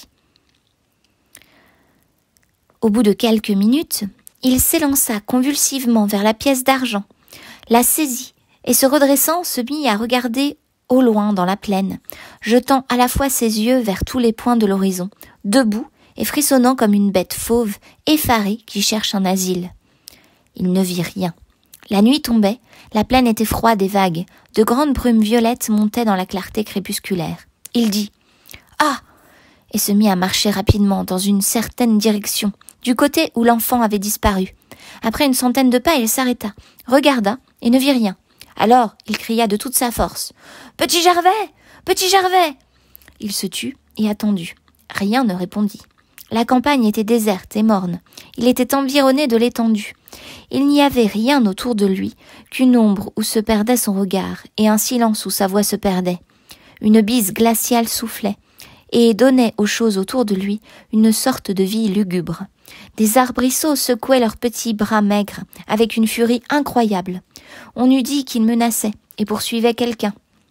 Au bout de quelques minutes, il s'élança convulsivement vers la pièce d'argent, la saisit et se redressant se mit à regarder au loin dans la plaine, jetant à la fois ses yeux vers tous les points de l'horizon, debout et frissonnant comme une bête fauve, effarée qui cherche un asile. Il ne vit rien. La nuit tombait, la plaine était froide et vague, de grandes brumes violettes montaient dans la clarté crépusculaire. Il dit « Ah !» et se mit à marcher rapidement dans une certaine direction, du côté où l'enfant avait disparu. Après une centaine de pas, il s'arrêta, regarda et ne vit rien. Alors, il cria de toute sa force « Petit Gervais ! Petit Gervais !» Il se tut et attendit. Rien ne répondit. La campagne était déserte et morne. Il était environné de l'étendue. Il n'y avait rien autour de lui qu'une ombre où se perdait son regard et un silence où sa voix se perdait. Une bise glaciale soufflait et donnait aux choses autour de lui une sorte de vie lugubre. Des arbrisseaux secouaient leurs petits bras maigres avec une furie incroyable. On eût dit qu'ils menaçaient et poursuivaient quelqu'un.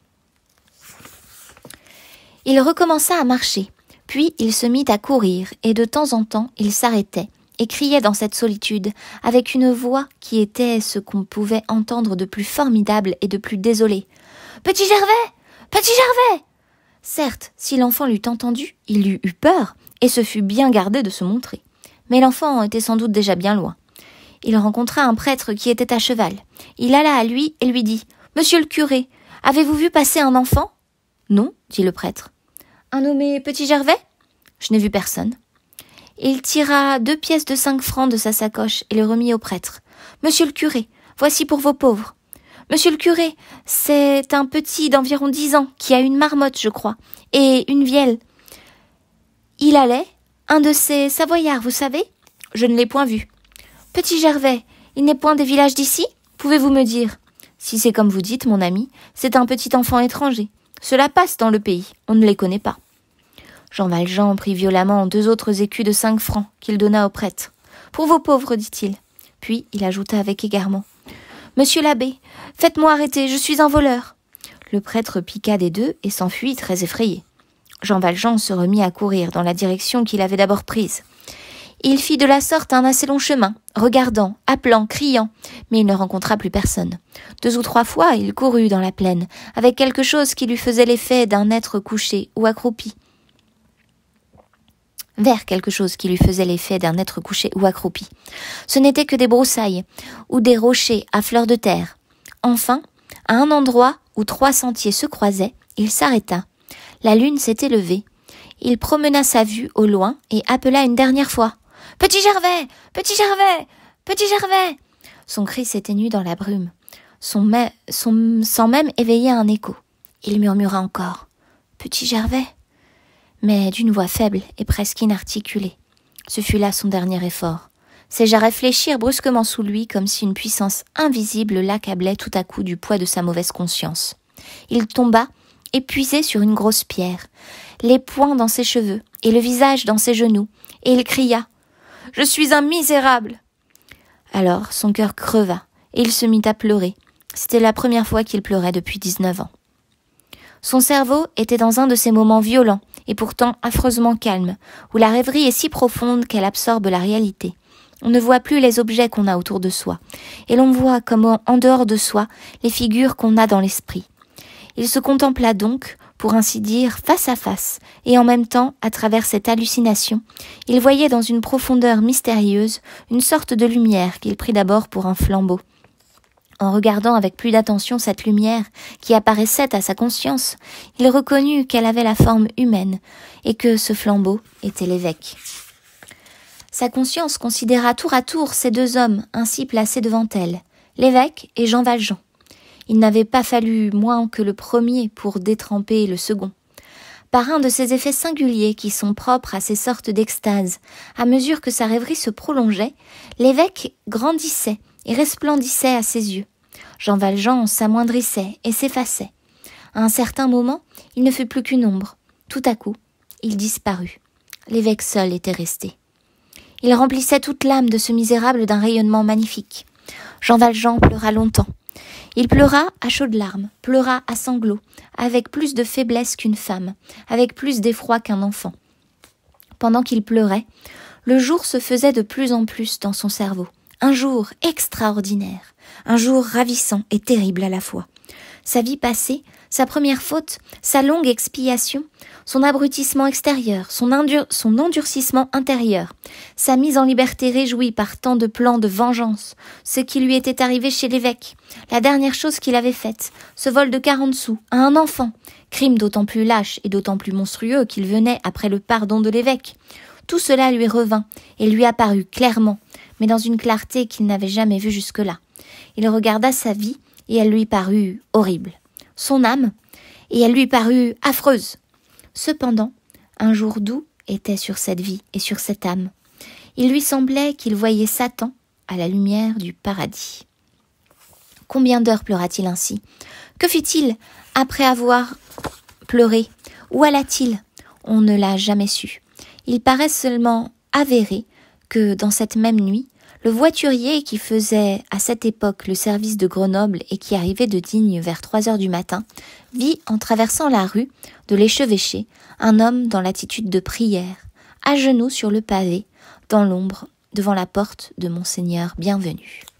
Il recommença à marcher. Puis il se mit à courir, et de temps en temps il s'arrêtait, et criait dans cette solitude, avec une voix qui était ce qu'on pouvait entendre de plus formidable et de plus désolé. « Petit Gervais ! Petit Gervais !» Certes, si l'enfant l'eût entendu, il eût eu peur, et se fut bien gardé de se montrer. Mais l'enfant était sans doute déjà bien loin. Il rencontra un prêtre qui était à cheval. Il alla à lui et lui dit « Monsieur le curé, avez-vous vu passer un enfant ?»« Non, » dit le prêtre. Un nommé Petit Gervais ? Je n'ai vu personne. Il tira deux pièces de cinq francs de sa sacoche et les remit au prêtre. Monsieur le curé, voici pour vos pauvres. Monsieur le curé, c'est un petit d'environ dix ans qui a une marmotte, je crois, et une vielle. Il allait, un de ces savoyards, vous savez ? Je ne l'ai point vu. Petit Gervais, il n'est point des villages d'ici ? Pouvez-vous me dire ? Si c'est comme vous dites, mon ami, c'est un petit enfant étranger. Cela passe dans le pays, on ne les connaît pas. Jean Valjean prit violemment deux autres écus de cinq francs qu'il donna au prêtre. « Pour vos pauvres, dit-il. » Puis il ajouta avec égarement. « Monsieur l'abbé, faites-moi arrêter, je suis un voleur. » Le prêtre piqua des deux et s'enfuit très effrayé. Jean Valjean se remit à courir dans la direction qu'il avait d'abord prise. Il fit de la sorte un assez long chemin, regardant, appelant, criant, mais il ne rencontra plus personne. Deux ou trois fois, il courut dans la plaine, avec quelque chose qui lui faisait l'effet d'un être couché ou accroupi. Vers quelque chose qui lui faisait l'effet d'un être couché ou accroupi. Ce n'était que des broussailles, ou des rochers à fleur de terre. Enfin, à un endroit où trois sentiers se croisaient, il s'arrêta. La lune s'était levée. Il promena sa vue au loin et appela une dernière fois. « Petit Gervais ! Petit Gervais ! Petit Gervais !» Son cri s'éteignit dans la brume, son me- son, sans même éveiller un écho. Il murmura encore « Petit Gervais !» mais d'une voix faible et presque inarticulée. Ce fut là son dernier effort. Ses jarrets fléchirent brusquement sous lui comme si une puissance invisible l'accablait tout à coup du poids de sa mauvaise conscience. Il tomba, épuisé sur une grosse pierre, les poings dans ses cheveux et le visage dans ses genoux, et il cria « Je suis un misérable !» Alors son cœur creva, et il se mit à pleurer. C'était la première fois qu'il pleurait depuis dix-neuf ans. Son cerveau était dans un de ces moments violents, et pourtant affreusement calmes, où la rêverie est si profonde qu'elle absorbe la réalité. On ne voit plus les objets qu'on a autour de soi, et l'on voit comme en dehors de soi les figures qu'on a dans l'esprit. Il se contempla donc, pour ainsi dire, face à face, et en même temps, à travers cette hallucination, il voyait dans une profondeur mystérieuse une sorte de lumière qu'il prit d'abord pour un flambeau. En regardant avec plus d'attention cette lumière qui apparaissait à sa conscience, il reconnut qu'elle avait la forme humaine et que ce flambeau était l'évêque. Sa conscience considéra tour à tour ces deux hommes ainsi placés devant elle, l'évêque et Jean Valjean. Il n'avait pas fallu moins que le premier pour détremper le second. Par un de ces effets singuliers qui sont propres à ces sortes d'extase, à mesure que sa rêverie se prolongeait, l'évêque grandissait et resplendissait à ses yeux. Jean Valjean s'amoindrissait et s'effaçait. À un certain moment, il ne fut plus qu'une ombre. Tout à coup, il disparut. L'évêque seul était resté. Il remplissait toute l'âme de ce misérable d'un rayonnement magnifique. Jean Valjean pleura longtemps. Il pleura à chaudes larmes, pleura à sanglots, avec plus de faiblesse qu'une femme, avec plus d'effroi qu'un enfant. Pendant qu'il pleurait, le jour se faisait de plus en plus dans son cerveau. Un jour extraordinaire, un jour ravissant et terrible à la fois. Sa vie passée, sa première faute, sa longue expiation, son abrutissement extérieur, son, endur- son endurcissement intérieur, sa mise en liberté réjouie par tant de plans de vengeance, ce qui lui était arrivé chez l'évêque, la dernière chose qu'il avait faite, ce vol de quarante sous à un enfant, crime d'autant plus lâche et d'autant plus monstrueux qu'il venait après le pardon de l'évêque. Tout cela lui revint et lui apparut clairement, mais dans une clarté qu'il n'avait jamais vue jusque-là. Il regarda sa vie et elle lui parut horrible. Son âme, et elle lui parut affreuse. Cependant, un jour doux était sur cette vie et sur cette âme. Il lui semblait qu'il voyait Satan à la lumière du paradis. Combien d'heures pleura-t-il ainsi? Que fit-il après avoir pleuré? Où alla-t-il? On ne l'a jamais su. Il paraît seulement avéré que dans cette même nuit, le voiturier qui faisait à cette époque le service de Grenoble et qui arrivait de Digne vers trois heures du matin, vit en traversant la rue de l'Échevêché un homme dans l'attitude de prière, à genoux sur le pavé, dans l'ombre, devant la porte de Monseigneur Bienvenu.